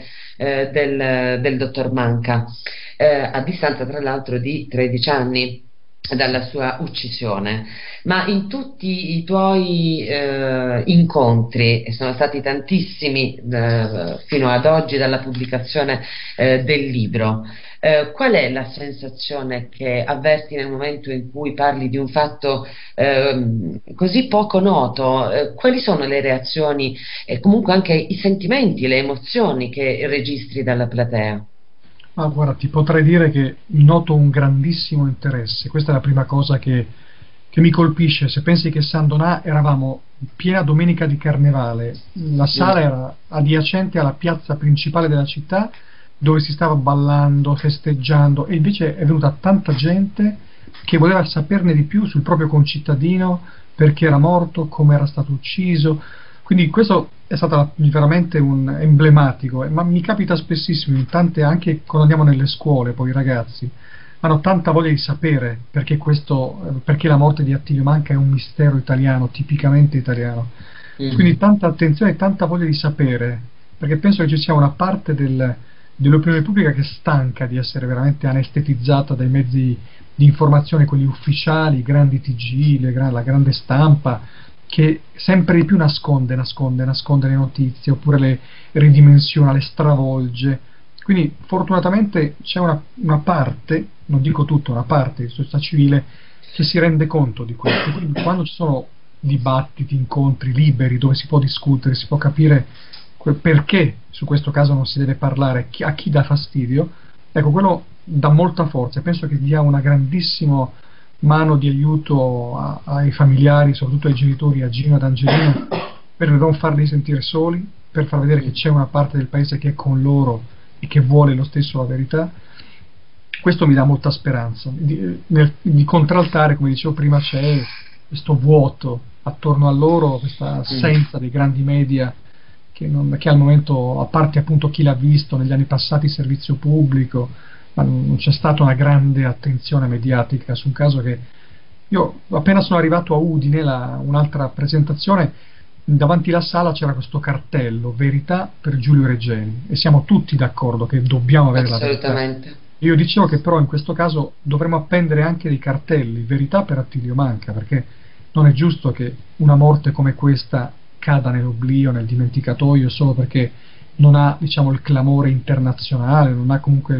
del dottor Manca, a distanza tra l'altro di 13 anni dalla sua uccisione. Ma in tutti i tuoi incontri, e sono stati tantissimi fino ad oggi dalla pubblicazione del libro, qual è la sensazione che avverti nel momento in cui parli di un fatto così poco noto? Quali sono le reazioni e comunque anche i sentimenti, le emozioni che registri dalla platea? Ma guarda, ti potrei dire che noto un grandissimo interesse. Questa è la prima cosa che mi colpisce. Se pensi che San Donà eravamo piena domenica di Carnevale, la sala era adiacente alla piazza principale della città, dove si stava ballando, festeggiando, e invece è venuta tanta gente che voleva saperne di più sul proprio concittadino, perché era morto, come era stato ucciso. Quindi questo è stato veramente un emblematico, ma mi capita spessissimo, in tante, anche quando andiamo nelle scuole, poi i ragazzi hanno tanta voglia di sapere perché la morte di Attilio Manca è un mistero italiano, tipicamente italiano. Quindi tanta attenzione e tanta voglia di sapere, perché penso che ci sia una parte dell'opinione pubblica che è stanca di essere veramente anestetizzata dai mezzi di informazione, quelli ufficiali, i grandi TG, la grande stampa, che sempre di più nasconde le notizie, oppure le ridimensiona, le stravolge. Quindi fortunatamente c'è una parte, non dico tutta, una parte di società civile che si rende conto di questo. Quindi quando ci sono dibattiti, incontri liberi dove si può discutere, si può capire perché su questo caso non si deve parlare, a chi dà fastidio. Ecco, quello dà molta forza, penso che dia una grandissima mano di aiuto ai familiari, soprattutto ai genitori, a Gino ed Angelino, per non farli sentire soli, per far vedere che c'è una parte del paese che è con loro e che vuole lo stesso la verità. Questo mi dà molta speranza. Di contraltare, come dicevo prima, c'è questo vuoto attorno a loro, questa assenza dei grandi media che al momento, a parte appunto chi l'ha visto negli anni passati, servizio pubblico, ma non c'è stata una grande attenzione mediatica su un caso che io appena sono arrivato a Udine, un'altra presentazione, davanti alla sala c'era questo cartello verità per Giulio Regeni, e siamo tutti d'accordo che dobbiamo avere la verità. Io dicevo che però in questo caso dovremmo appendere anche dei cartelli verità per Attilio Manca, perché non è giusto che una morte come questa cada nell'oblio, nel dimenticatoio, solo perché non ha, diciamo, il clamore internazionale, non ha comunque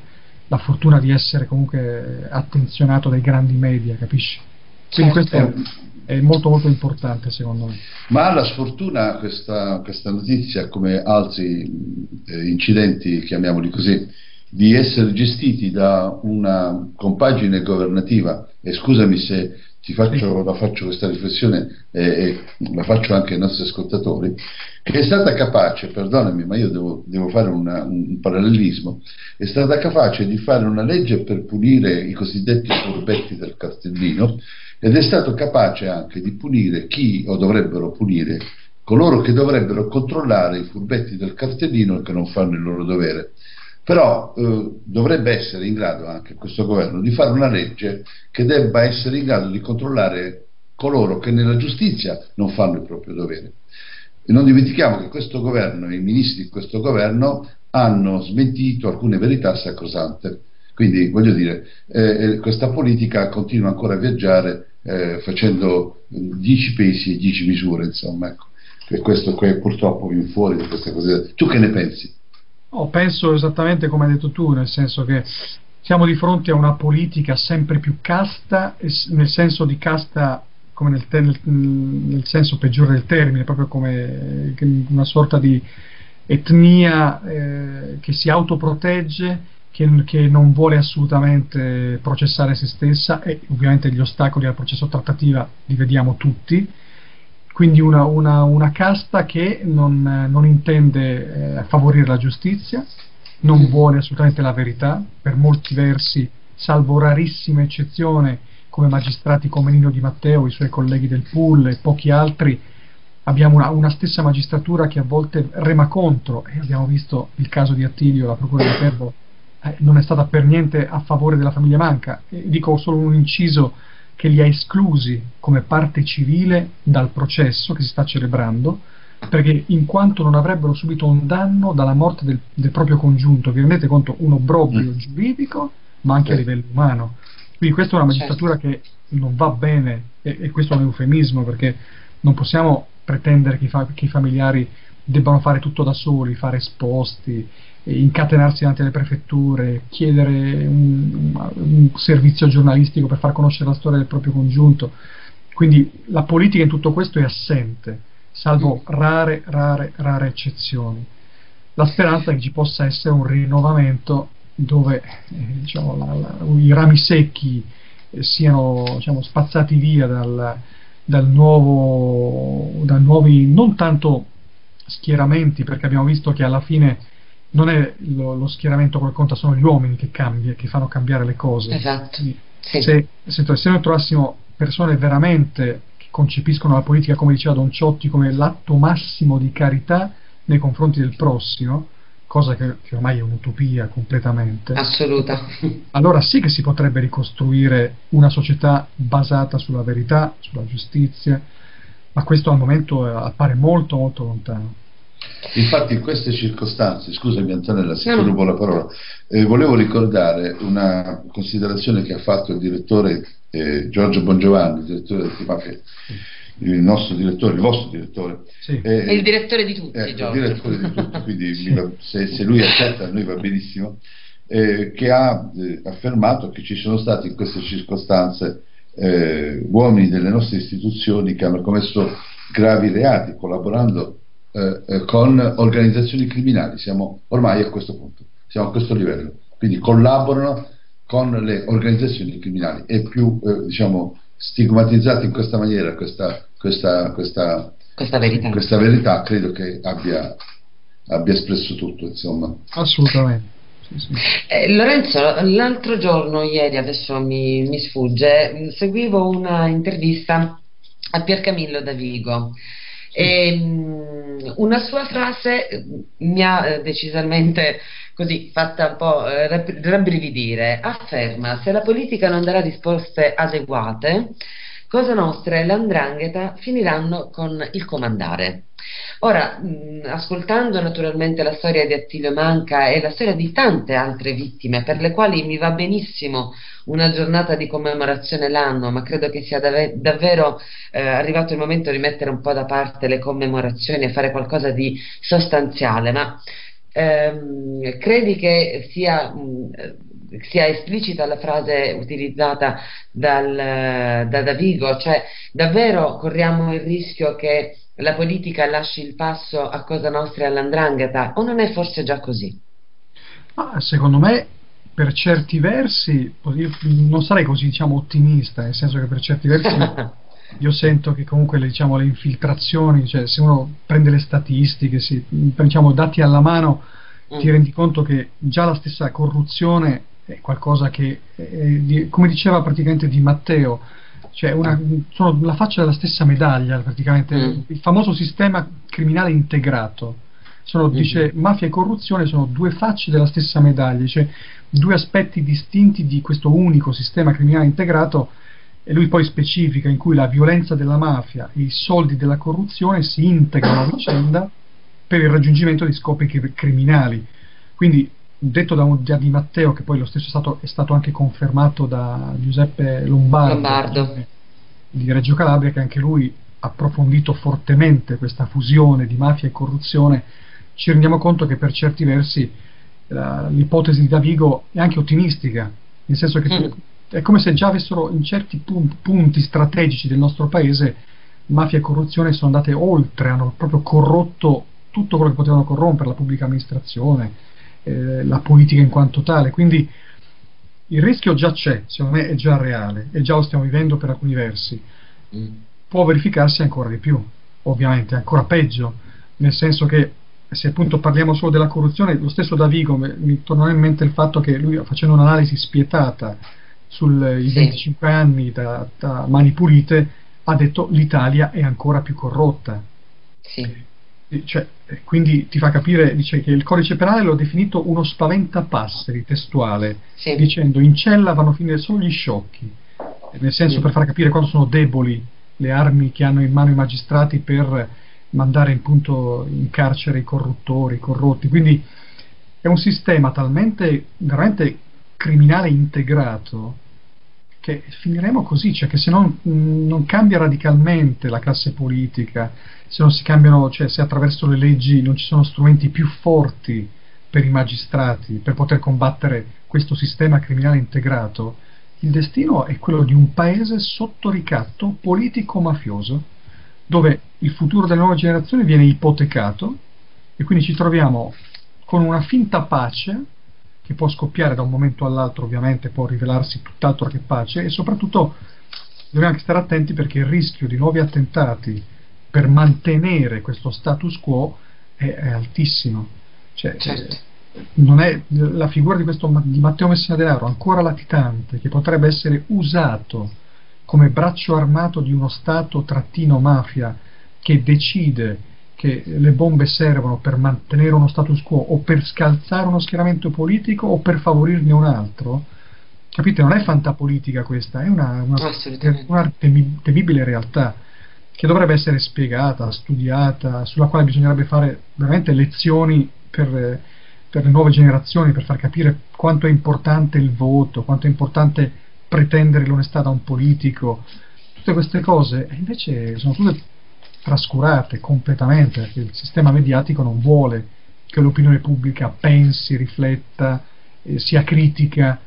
la fortuna di essere comunque attenzionato dai grandi media, capisci? Quindi questo è molto molto importante, secondo me. Ma ha la sfortuna questa notizia, come altri incidenti, chiamiamoli così, di essere gestiti da una compagine governativa, e scusami se la faccio questa riflessione e la faccio anche ai nostri ascoltatori, che è stata capace, perdonami, ma io devo fare un parallelismo, è stata capace di fare una legge per punire i cosiddetti furbetti del cartellino, ed è stato capace anche di punire o dovrebbero punire coloro che dovrebbero controllare i furbetti del cartellino che non fanno il loro dovere. Però dovrebbe essere in grado anche questo governo di fare una legge che debba essere in grado di controllare coloro che nella giustizia non fanno il proprio dovere. E non dimentichiamo che questo governo e i ministri di questo governo hanno smentito alcune verità sacrosante. Quindi voglio dire, questa politica continua ancora a viaggiare facendo 10 pesi e 10 misure, insomma, ecco. E questo qui purtroppo viene fuori di queste cose. Tu che ne pensi? Penso esattamente come hai detto tu, nel senso che siamo di fronte a una politica sempre più casta, nel senso di casta come nel senso peggiore del termine, proprio come una sorta di etnia che si autoprotegge, che non vuole assolutamente processare se stessa, e ovviamente gli ostacoli al processo trattativa li vediamo tutti. Quindi una casta che non intende favorire la giustizia, non vuole assolutamente la verità, per molti versi, salvo rarissime eccezioni come magistrati come Nino Di Matteo, i suoi colleghi del pool e pochi altri, abbiamo una stessa magistratura che a volte rema contro, e abbiamo visto il caso di Attilio, la procura di Viterbo non è stata per niente a favore della famiglia Manca, e dico solo un inciso, che li ha esclusi come parte civile dal processo che si sta celebrando, perché in quanto non avrebbero subito un danno dalla morte del proprio congiunto. Vi rendete conto? Un obbrobrio giuridico, ma anche a livello umano. Quindi questa è una magistratura che non va bene, e questo è un eufemismo, perché non possiamo pretendere che i familiari debbano fare tutto da soli, fare esposti, incatenarsi davanti alle prefetture, chiedere un servizio giornalistico per far conoscere la storia del proprio congiunto. Quindi la politica in tutto questo è assente, salvo rare eccezioni. La speranza è che ci possa essere un rinnovamento dove i rami secchi siano spazzati via dai nuovi, non tanto schieramenti, perché abbiamo visto che alla fine non è lo schieramento che conta, sono gli uomini che fanno cambiare le cose. Esatto. Sì. Se noi trovassimo persone veramente che concepiscono la politica, come diceva Don Ciotti, come l'atto massimo di carità nei confronti del prossimo, cosa che ormai è un'utopia completamente assoluta, allora sì che si potrebbe ricostruire una società basata sulla verità, sulla giustizia, ma questo al momento appare molto molto lontano. Infatti in queste circostanze, scusami Antonella se ti rubo la parola, volevo ricordare una considerazione che ha fatto il direttore Giorgio Bongiovanni, il direttore dell'Antimafia, il nostro direttore, il vostro direttore, sì. È il direttore di tutti, il direttore di tutti, quindi se lui accetta a noi va benissimo, che ha affermato che ci sono stati in queste circostanze uomini delle nostre istituzioni che hanno commesso gravi reati collaborando con organizzazioni criminali. Siamo ormai a questo punto, siamo a questo livello, quindi collaborano con le organizzazioni criminali. È più diciamo stigmatizzato in questa maniera questa verità, credo che abbia espresso tutto, insomma. Assolutamente. Sì, sì. Lorenzo, l'altro giorno, ieri, adesso mi sfugge, seguivo una intervista a Piercamillo Davigo e una sua frase mi ha decisamente così fatta un po' rabbrividire. Afferma: se la politica non darà risposte adeguate, Cosa Nostra e l''ndrangheta finiranno con il comandare. Ora, ascoltando naturalmente la storia di Attilio Manca e la storia di tante altre vittime per le quali mi va benissimo una giornata di commemorazione l'anno, ma credo che sia davvero arrivato il momento di mettere un po' da parte le commemorazioni e fare qualcosa di sostanziale, ma credi che sia esplicita la frase utilizzata da Davigo, cioè davvero corriamo il rischio che la politica lasci il passo a Cosa Nostra e all''ndrangheta, o non è forse già così? Secondo me, per certi versi, io non sarei così, diciamo, ottimista, nel senso che per certi versi io sento che comunque le infiltrazioni, cioè se uno prende le statistiche, diciamo, dati alla mano, ti rendi conto che già la stessa corruzione è qualcosa che, come diceva praticamente Di Matteo, cioè sono la faccia della stessa medaglia praticamente. Il famoso sistema criminale integrato, dice, mafia e corruzione sono due facce della stessa medaglia, cioè due aspetti distinti di questo unico sistema criminale integrato, e lui poi specifica, in cui la violenza della mafia e i soldi della corruzione si integrano a vicenda per il raggiungimento di scopi criminali. Quindi, detto da Di Matteo, che poi lo stesso è stato anche confermato da Giuseppe Lombardo di Reggio Calabria, che anche lui ha approfondito fortemente questa fusione di mafia e corruzione, ci rendiamo conto che per certi versi l'ipotesi di Davigo è anche ottimistica, nel senso che è come se già avessero in certi punti strategici del nostro paese mafia e corruzione sono andate oltre, hanno proprio corrotto tutto quello che potevano corrompere, la pubblica amministrazione, la politica in quanto tale. Quindi il rischio già c'è, secondo me è già reale e già lo stiamo vivendo per alcuni versi. Può verificarsi ancora di più, ovviamente ancora peggio, nel senso che se appunto parliamo solo della corruzione, lo stesso Davigo, mi torna in mente il fatto che lui, facendo un'analisi spietata sui 25 anni da Mani Pulite, ha detto l'Italia è ancora più corrotta. Cioè, quindi ti fa capire, dice che il codice penale l'ho definito uno spaventapasseri testuale, dicendo in cella vanno a finire solo gli sciocchi, nel senso, per far capire quanto sono deboli le armi che hanno in mano i magistrati per mandare appunto in carcere i corruttori, i corrotti. Quindi è un sistema talmente veramente criminale integrato che finiremo così, cioè che se non cambia radicalmente la classe politica, se non si cambiano, cioè se attraverso le leggi non ci sono strumenti più forti per i magistrati per poter combattere questo sistema criminale integrato, il destino è quello di un paese sotto ricatto politico-mafioso, dove il futuro delle nuove generazioni viene ipotecato, e quindi ci troviamo con una finta pace che può scoppiare da un momento all'altro, ovviamente può rivelarsi tutt'altro che pace, e soprattutto dobbiamo anche stare attenti perché il rischio di nuovi attentati per mantenere questo status quo è altissimo. Cioè, non è la figura di Matteo Messina Denaro ancora latitante, che potrebbe essere usato come braccio armato di uno Stato / mafia che decide che le bombe servono per mantenere uno status quo o per scalzare uno schieramento politico o per favorirne un altro. Capite? Non è fantapolitica questa, è una temibile realtà che dovrebbe essere spiegata, studiata, sulla quale bisognerebbe fare veramente lezioni per le nuove generazioni, per far capire quanto è importante il voto, quanto è importante pretendere l'onestà da un politico. Tutte queste cose invece sono tutte trascurate completamente, perché il sistema mediatico non vuole che l'opinione pubblica pensi, rifletta, sia critica,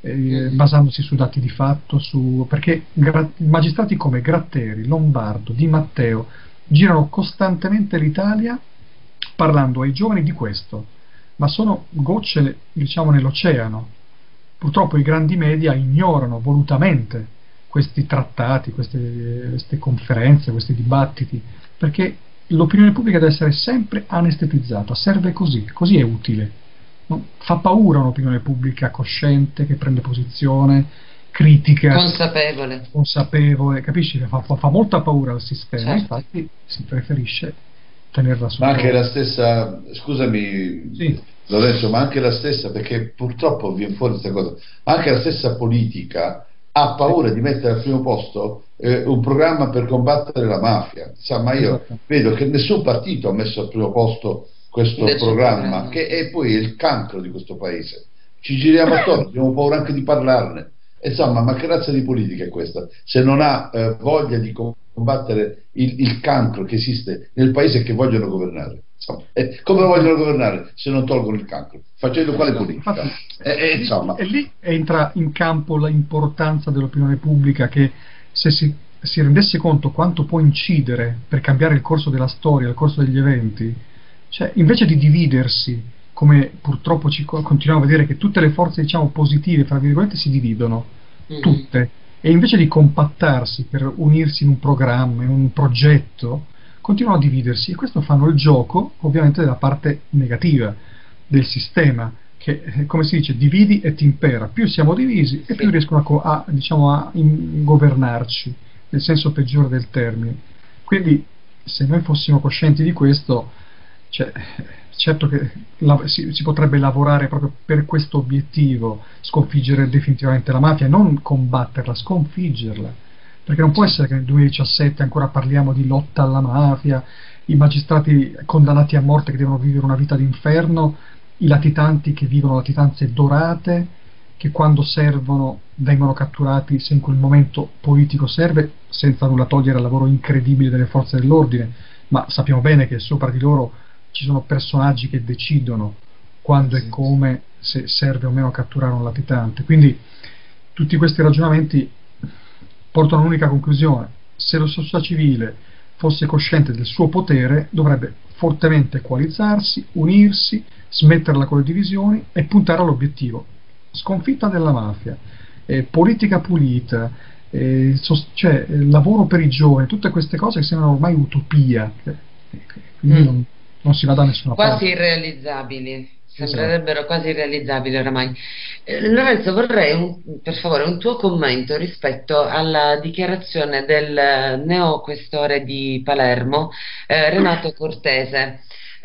basandosi su dati di fatto, perché magistrati come Gratteri, Lombardo, Di Matteo girano costantemente l'Italia parlando ai giovani di questo, ma sono gocce, diciamo, nell'oceano. Purtroppo i grandi media ignorano volutamente questi trattati, queste conferenze, questi dibattiti, perché l'opinione pubblica deve essere sempre anestetizzata, serve così è utile. No? Fa paura un'opinione pubblica cosciente, che prende posizione, critica, consapevole, capisci? Fa molta paura al sistema, certo. Infatti si preferisce tenerla su. Ma anche la stessa, scusami, sì. Lorenzo, ma anche la stessa, perché purtroppo viene fuori questa cosa, anche la stessa politica ha paura di mettere al primo posto un programma per combattere la mafia. Ma io vedo che nessun partito ha messo al primo posto questo programma, che è poi il cancro di questo paese. Ci giriamo attorno, abbiamo paura anche di parlarne. Insomma, ma che razza di politica è questa? Se non ha voglia di combattere il cancro che esiste nel paese che vogliono governare. Insomma, come vogliono governare se non tolgono il cancro? Facendo quale politica? Insomma. E lì entra in campo l'importanza dell'opinione pubblica, che se si rendesse conto quanto può incidere per cambiare il corso della storia, il corso degli eventi, cioè invece di dividersi, come purtroppo continuiamo a vedere che tutte le forze, diciamo, positive, fra virgolette, si dividono, tutte, e invece di compattarsi per unirsi in un programma, in un progetto, continuano a dividersi, e questo fanno il gioco ovviamente della parte negativa del sistema, che, come si dice, dividi et impera. Più siamo divisi e più riescono a governarci, nel senso peggiore del termine. Quindi se noi fossimo coscienti di questo, certo che si potrebbe lavorare proprio per questo obiettivo, sconfiggere definitivamente la mafia, non combatterla, sconfiggerla, perché non può essere che nel 2017 ancora parliamo di lotta alla mafia, i magistrati condannati a morte che devono vivere una vita d'inferno, i latitanti che vivono latitanze dorate, che quando servono vengono catturati se in quel momento politico serve, senza nulla togliere al lavoro incredibile delle forze dell'ordine, ma sappiamo bene che sopra di loro ci sono personaggi che decidono quando e come, se serve o meno catturare un latitante. Quindi tutti questi ragionamenti portano a un'unica conclusione: se la società civile fosse cosciente del suo potere, dovrebbe fortemente coalizzarsi, unirsi, smetterla con le divisioni e puntare all'obiettivo: sconfitta della mafia, politica pulita, lavoro per i giovani, tutte queste cose che sembrano ormai utopia, quindi non si va da nessuna parte. Quasi irrealizzabili, sembrerebbero quasi irrealizzabili oramai. Lorenzo, vorrei per favore un tuo commento rispetto alla dichiarazione del neoquestore di Palermo, Renato Cortese.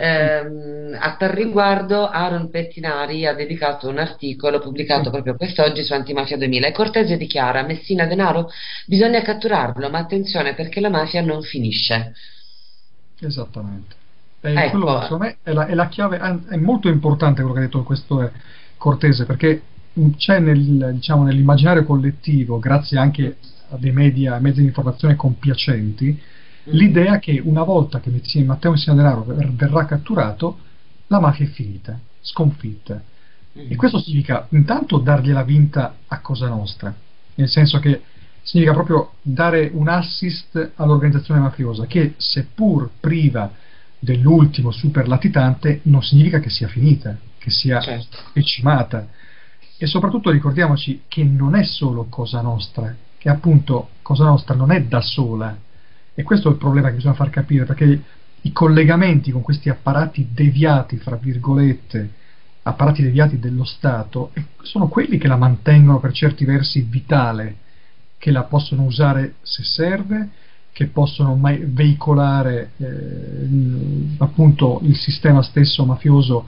A tal riguardo Aaron Pettinari ha dedicato un articolo pubblicato proprio quest'oggi su Antimafia 2000, e Cortese dichiara: Messina Denaro bisogna catturarlo, ma attenzione perché la mafia non finisce. Esattamente. Ecco. Quello, secondo me, è la chiave. È molto importante quello che ha detto questo Cortese, perché c'è nell'immaginario collettivo, grazie anche a dei mezzi di informazione compiacenti, l'idea che una volta che Matteo Messina Denaro verrà catturato, la mafia è finita, sconfitta. E questo significa intanto dargliela vinta a Cosa Nostra, nel senso che significa proprio dare un assist all'organizzazione mafiosa, che seppur priva dell'ultimo super latitante non significa che sia finita, che sia decimata. E soprattutto ricordiamoci che non è solo Cosa Nostra, che appunto Cosa Nostra non è da sola, e questo è il problema che bisogna far capire, perché i collegamenti con questi apparati deviati, fra virgolette, apparati deviati dello Stato, sono quelli che la mantengono per certi versi vitale, che la possono usare se serve, che possono veicolare appunto il sistema stesso mafioso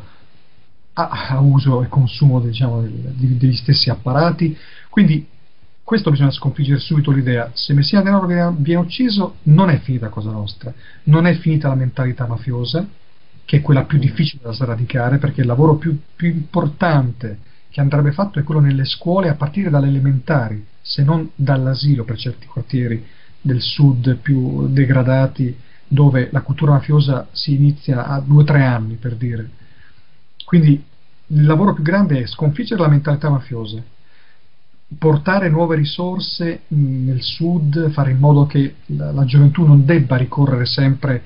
a uso e consumo, diciamo, degli stessi apparati. Quindi questo bisogna sconfiggere subito, l'idea: se Messina Denaro viene ucciso, non è finita Cosa Nostra, non è finita la mentalità mafiosa, che è quella più difficile da sradicare, perché il lavoro più importante che andrebbe fatto è quello nelle scuole, a partire dalle elementari, se non dall'asilo, per certi quartieri del sud più degradati, dove la cultura mafiosa si inizia a 2-3 anni, per dire. Quindi il lavoro più grande è sconfiggere la mentalità mafiosa, portare nuove risorse nel sud, fare in modo che la gioventù non debba ricorrere sempre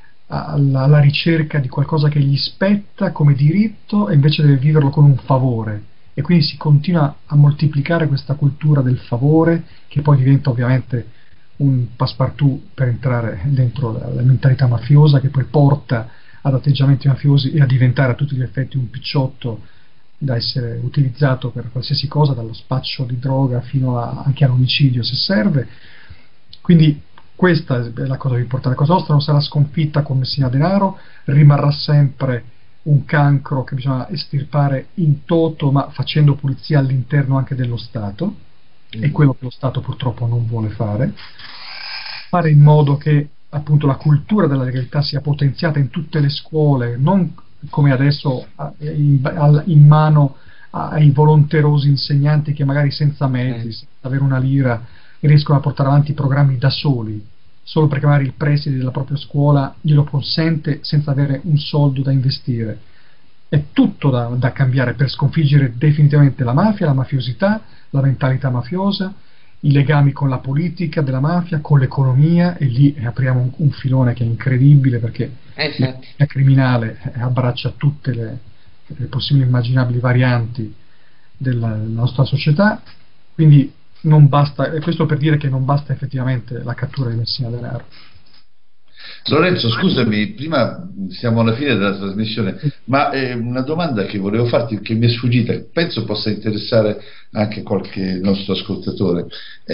alla ricerca di qualcosa che gli spetta come diritto e invece deve viverlo con un favore, e quindi si continua a moltiplicare questa cultura del favore, che poi diventa ovviamente un passepartout per entrare dentro la mentalità mafiosa, che poi porta ad atteggiamenti mafiosi e a diventare a tutti gli effetti un picciotto da essere utilizzato per qualsiasi cosa, dallo spaccio di droga fino anche all'omicidio se serve. Quindi questa è la cosa più importante. Cosa nostra non sarà sconfitta con Messina Denaro, rimarrà sempre un cancro che bisogna estirpare in toto, ma facendo pulizia all'interno anche dello Stato, e quello che lo Stato purtroppo non vuole fare in modo che appunto la cultura della legalità sia potenziata in tutte le scuole, non come adesso in mano ai volonterosi insegnanti che magari senza mezzi, senza avere una lira, riescono a portare avanti i programmi da soli, solo perché magari il preside della propria scuola glielo consente senza avere un soldo da investire. È tutto da cambiare per sconfiggere definitivamente la mafia, la mafiosità, la mentalità mafiosa, i legami con la politica della mafia, con l'economia, e lì apriamo un filone che è incredibile, perché la criminale abbraccia tutte le possibili e immaginabili varianti della nostra società. Quindi non basta, e questo per dire che non basta effettivamente la cattura di Messina Denaro. Lorenzo, scusami, prima siamo alla fine della trasmissione, ma una domanda che volevo farti, che mi è sfuggita, penso possa interessare anche qualche nostro ascoltatore.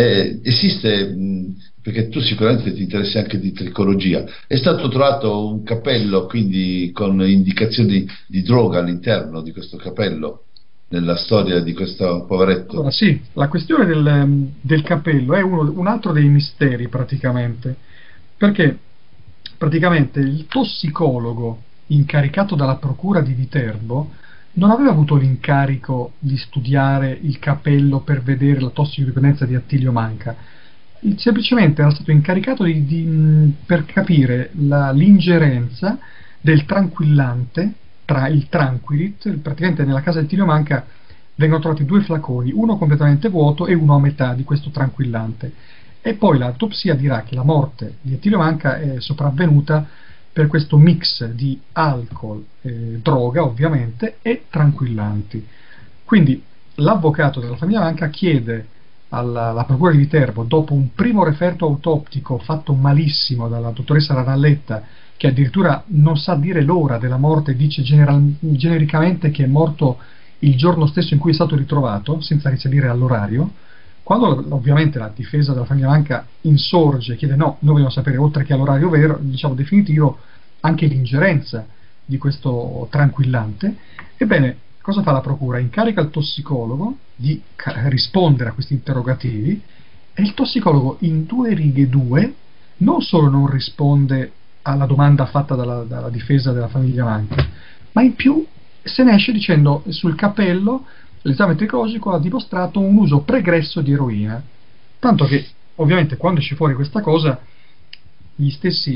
Esiste, perché tu sicuramente ti interessi anche di tricologia, è stato trovato un cappello quindi con indicazioni di droga all'interno di questo cappello, nella storia di questo poveretto? Allora, sì, la questione del cappello è un altro dei misteri praticamente, perché praticamente il tossicologo incaricato dalla procura di Viterbo non aveva avuto l'incarico di studiare il cappello per vedere la tossicodipendenza di Attilio Manca, semplicemente era stato incaricato per capire l'ingerenza del tranquillante, il Tranquilit. Praticamente nella casa di Attilio Manca vengono trovati 2 flaconi, uno completamente vuoto e uno a metà di questo tranquillante. E poi l'autopsia dirà che la morte di Attilio Manca è sopravvenuta per questo mix di alcol, droga ovviamente, e tranquillanti. Quindi l'avvocato della famiglia Manca chiede alla procura di Viterbo, dopo un primo referto autoptico fatto malissimo dalla dottoressa Ranalletta, che addirittura non sa dire l'ora della morte, dice genericamente che è morto il giorno stesso in cui è stato ritrovato, senza risalire all'orario. Quando ovviamente la difesa della famiglia Manca insorge e chiede no, noi vogliamo sapere, oltre che all'orario vero, diciamo definitivo, anche l'ingerenza di questo tranquillante, ebbene, cosa fa la procura? Incarica il tossicologo di rispondere a questi interrogativi, e il tossicologo in 2 righe non solo non risponde alla domanda fatta dalla difesa della famiglia Manca, ma in più se ne esce dicendo sul cappello l'esame tricologico ha dimostrato un uso pregresso di eroina, tanto che ovviamente quando esce fuori questa cosa lo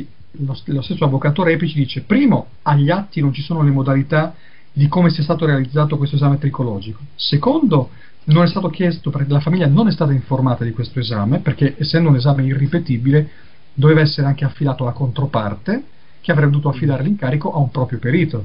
stesso avvocato Repici dice: primo, agli atti non ci sono le modalità di come sia stato realizzato questo esame tricologico, secondo, non è stato chiesto, perché la famiglia non è stata informata di questo esame, perché essendo un esame irripetibile doveva essere anche affidato alla controparte, che avrebbe dovuto affidare l'incarico a un proprio perito.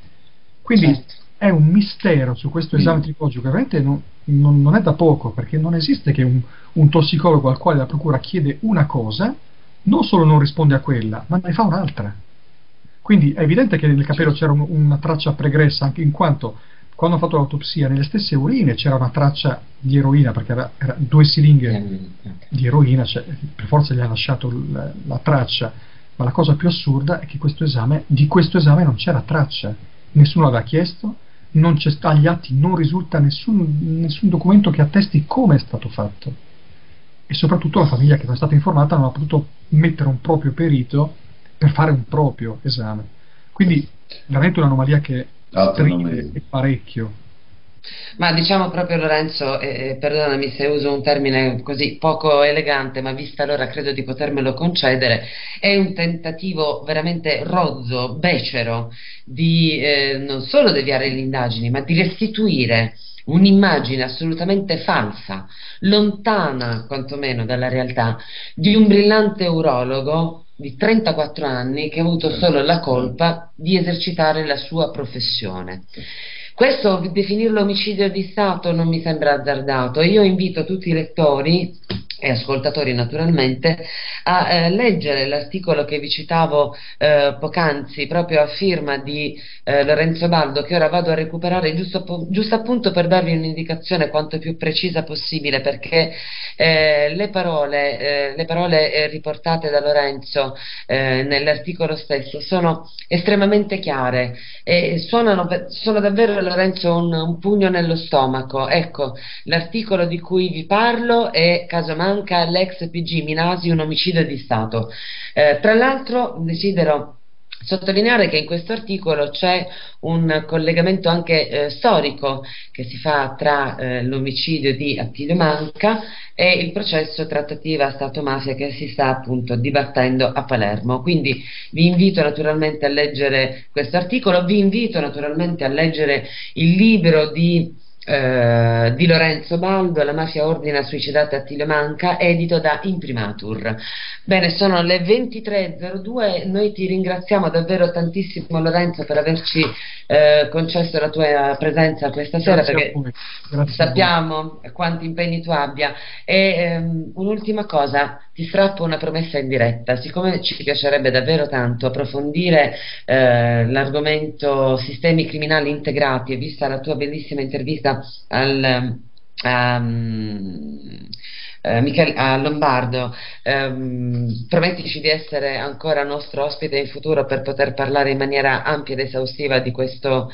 Quindi è un mistero su questo esame tricologico, veramente non è da poco, perché non esiste che un tossicologo al quale la procura chiede una cosa, non solo non risponde a quella, ma ne fa un'altra. Quindi è evidente che nel cappello c'era una traccia pregressa, anche in quanto quando hanno fatto l'autopsia nelle stesse urine c'era una traccia di eroina, perché era 2 siringhe di eroina, cioè, per forza gli ha lasciato la traccia. Ma la cosa più assurda è che di questo esame non c'era traccia, nessuno l'aveva chiesto, agli atti non risulta nessun documento che attesti come è stato fatto, e soprattutto la famiglia, che non è stata informata, non ha potuto mettere un proprio perito per fare un proprio esame. Quindi veramente un'anomalia che stride parecchio. Ma diciamo proprio, Lorenzo, perdonami se uso un termine così poco elegante, ma vista l'ora credo di potermelo concedere, è un tentativo veramente rozzo, becero, di non solo deviare le indagini, ma di restituire un'immagine assolutamente falsa, lontana quantomeno dalla realtà, di un brillante urologo di 34 anni che ha avuto solo la colpa di esercitare la sua professione. Questo, definirlo omicidio di Stato, non mi sembra azzardato. Io invito tutti i lettori e ascoltatori naturalmente a leggere l'articolo che vi citavo poc'anzi, proprio a firma di Lorenzo Baldo, che ora vado a recuperare giusto appunto per darvi un'indicazione quanto più precisa possibile, perché le parole riportate da Lorenzo nell'articolo stesso sono estremamente chiare e sono davvero, Lorenzo, un pugno nello stomaco. Ecco, l'articolo di cui vi parlo è Caso Manca, l'ex PG Minasi, un omicidio di Stato. Tra l'altro desidero sottolineare che in questo articolo c'è un collegamento anche storico che si fa tra l'omicidio di Attilio Manca e il processo trattativa Stato-mafia che si sta appunto dibattendo a Palermo. Quindi vi invito naturalmente a leggere questo articolo, vi invito naturalmente a leggere il libro di Lorenzo Baldo, La mafia ordina suicidate Attilio Manca, edito da Imprimatur. Bene, sono le 23:02, noi ti ringraziamo davvero tantissimo, Lorenzo, per averci concesso la tua presenza questa sera, perché sappiamo quanti impegni tu abbia. E un'ultima cosa, ti strappo una promessa in diretta: siccome ci piacerebbe davvero tanto approfondire l'argomento sistemi criminali integrati, e vista la tua bellissima intervista a Lombardo, promettici di essere ancora nostro ospite in futuro per poter parlare in maniera ampia ed esaustiva di questo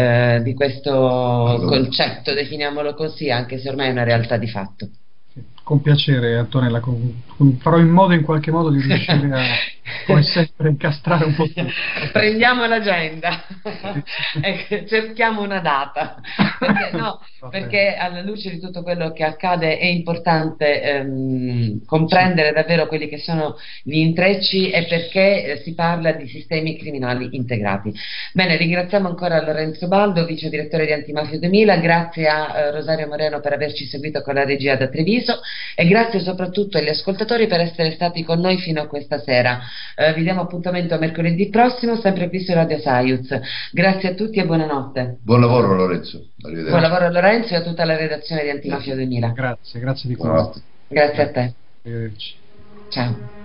concetto, definiamolo così, anche se ormai è una realtà di fatto. Con piacere, Antonella, farò in modo, in qualche modo, di riuscire a, come sempre, incastrare un po' tutto. Prendiamo l'agenda e cerchiamo una data, perché alla luce di tutto quello che accade è importante comprendere davvero quelli che sono gli intrecci e perché si parla di sistemi criminali integrati. Bene, ringraziamo ancora Lorenzo Baldo, vice direttore di Antimafia 2000, grazie a Rosario Moreno per averci seguito con la regia da Treviso, e grazie soprattutto agli ascoltatori per essere stati con noi fino a questa sera. Vi diamo appuntamento a mercoledì prossimo, sempre qui su Radio Saiuz. Grazie a tutti e buonanotte. Buon lavoro, Lorenzo. Buon lavoro a Lorenzo e a tutta la redazione di Antimafia 2000. Grazie di cuore. Grazie a te. Arrivederci. Ciao.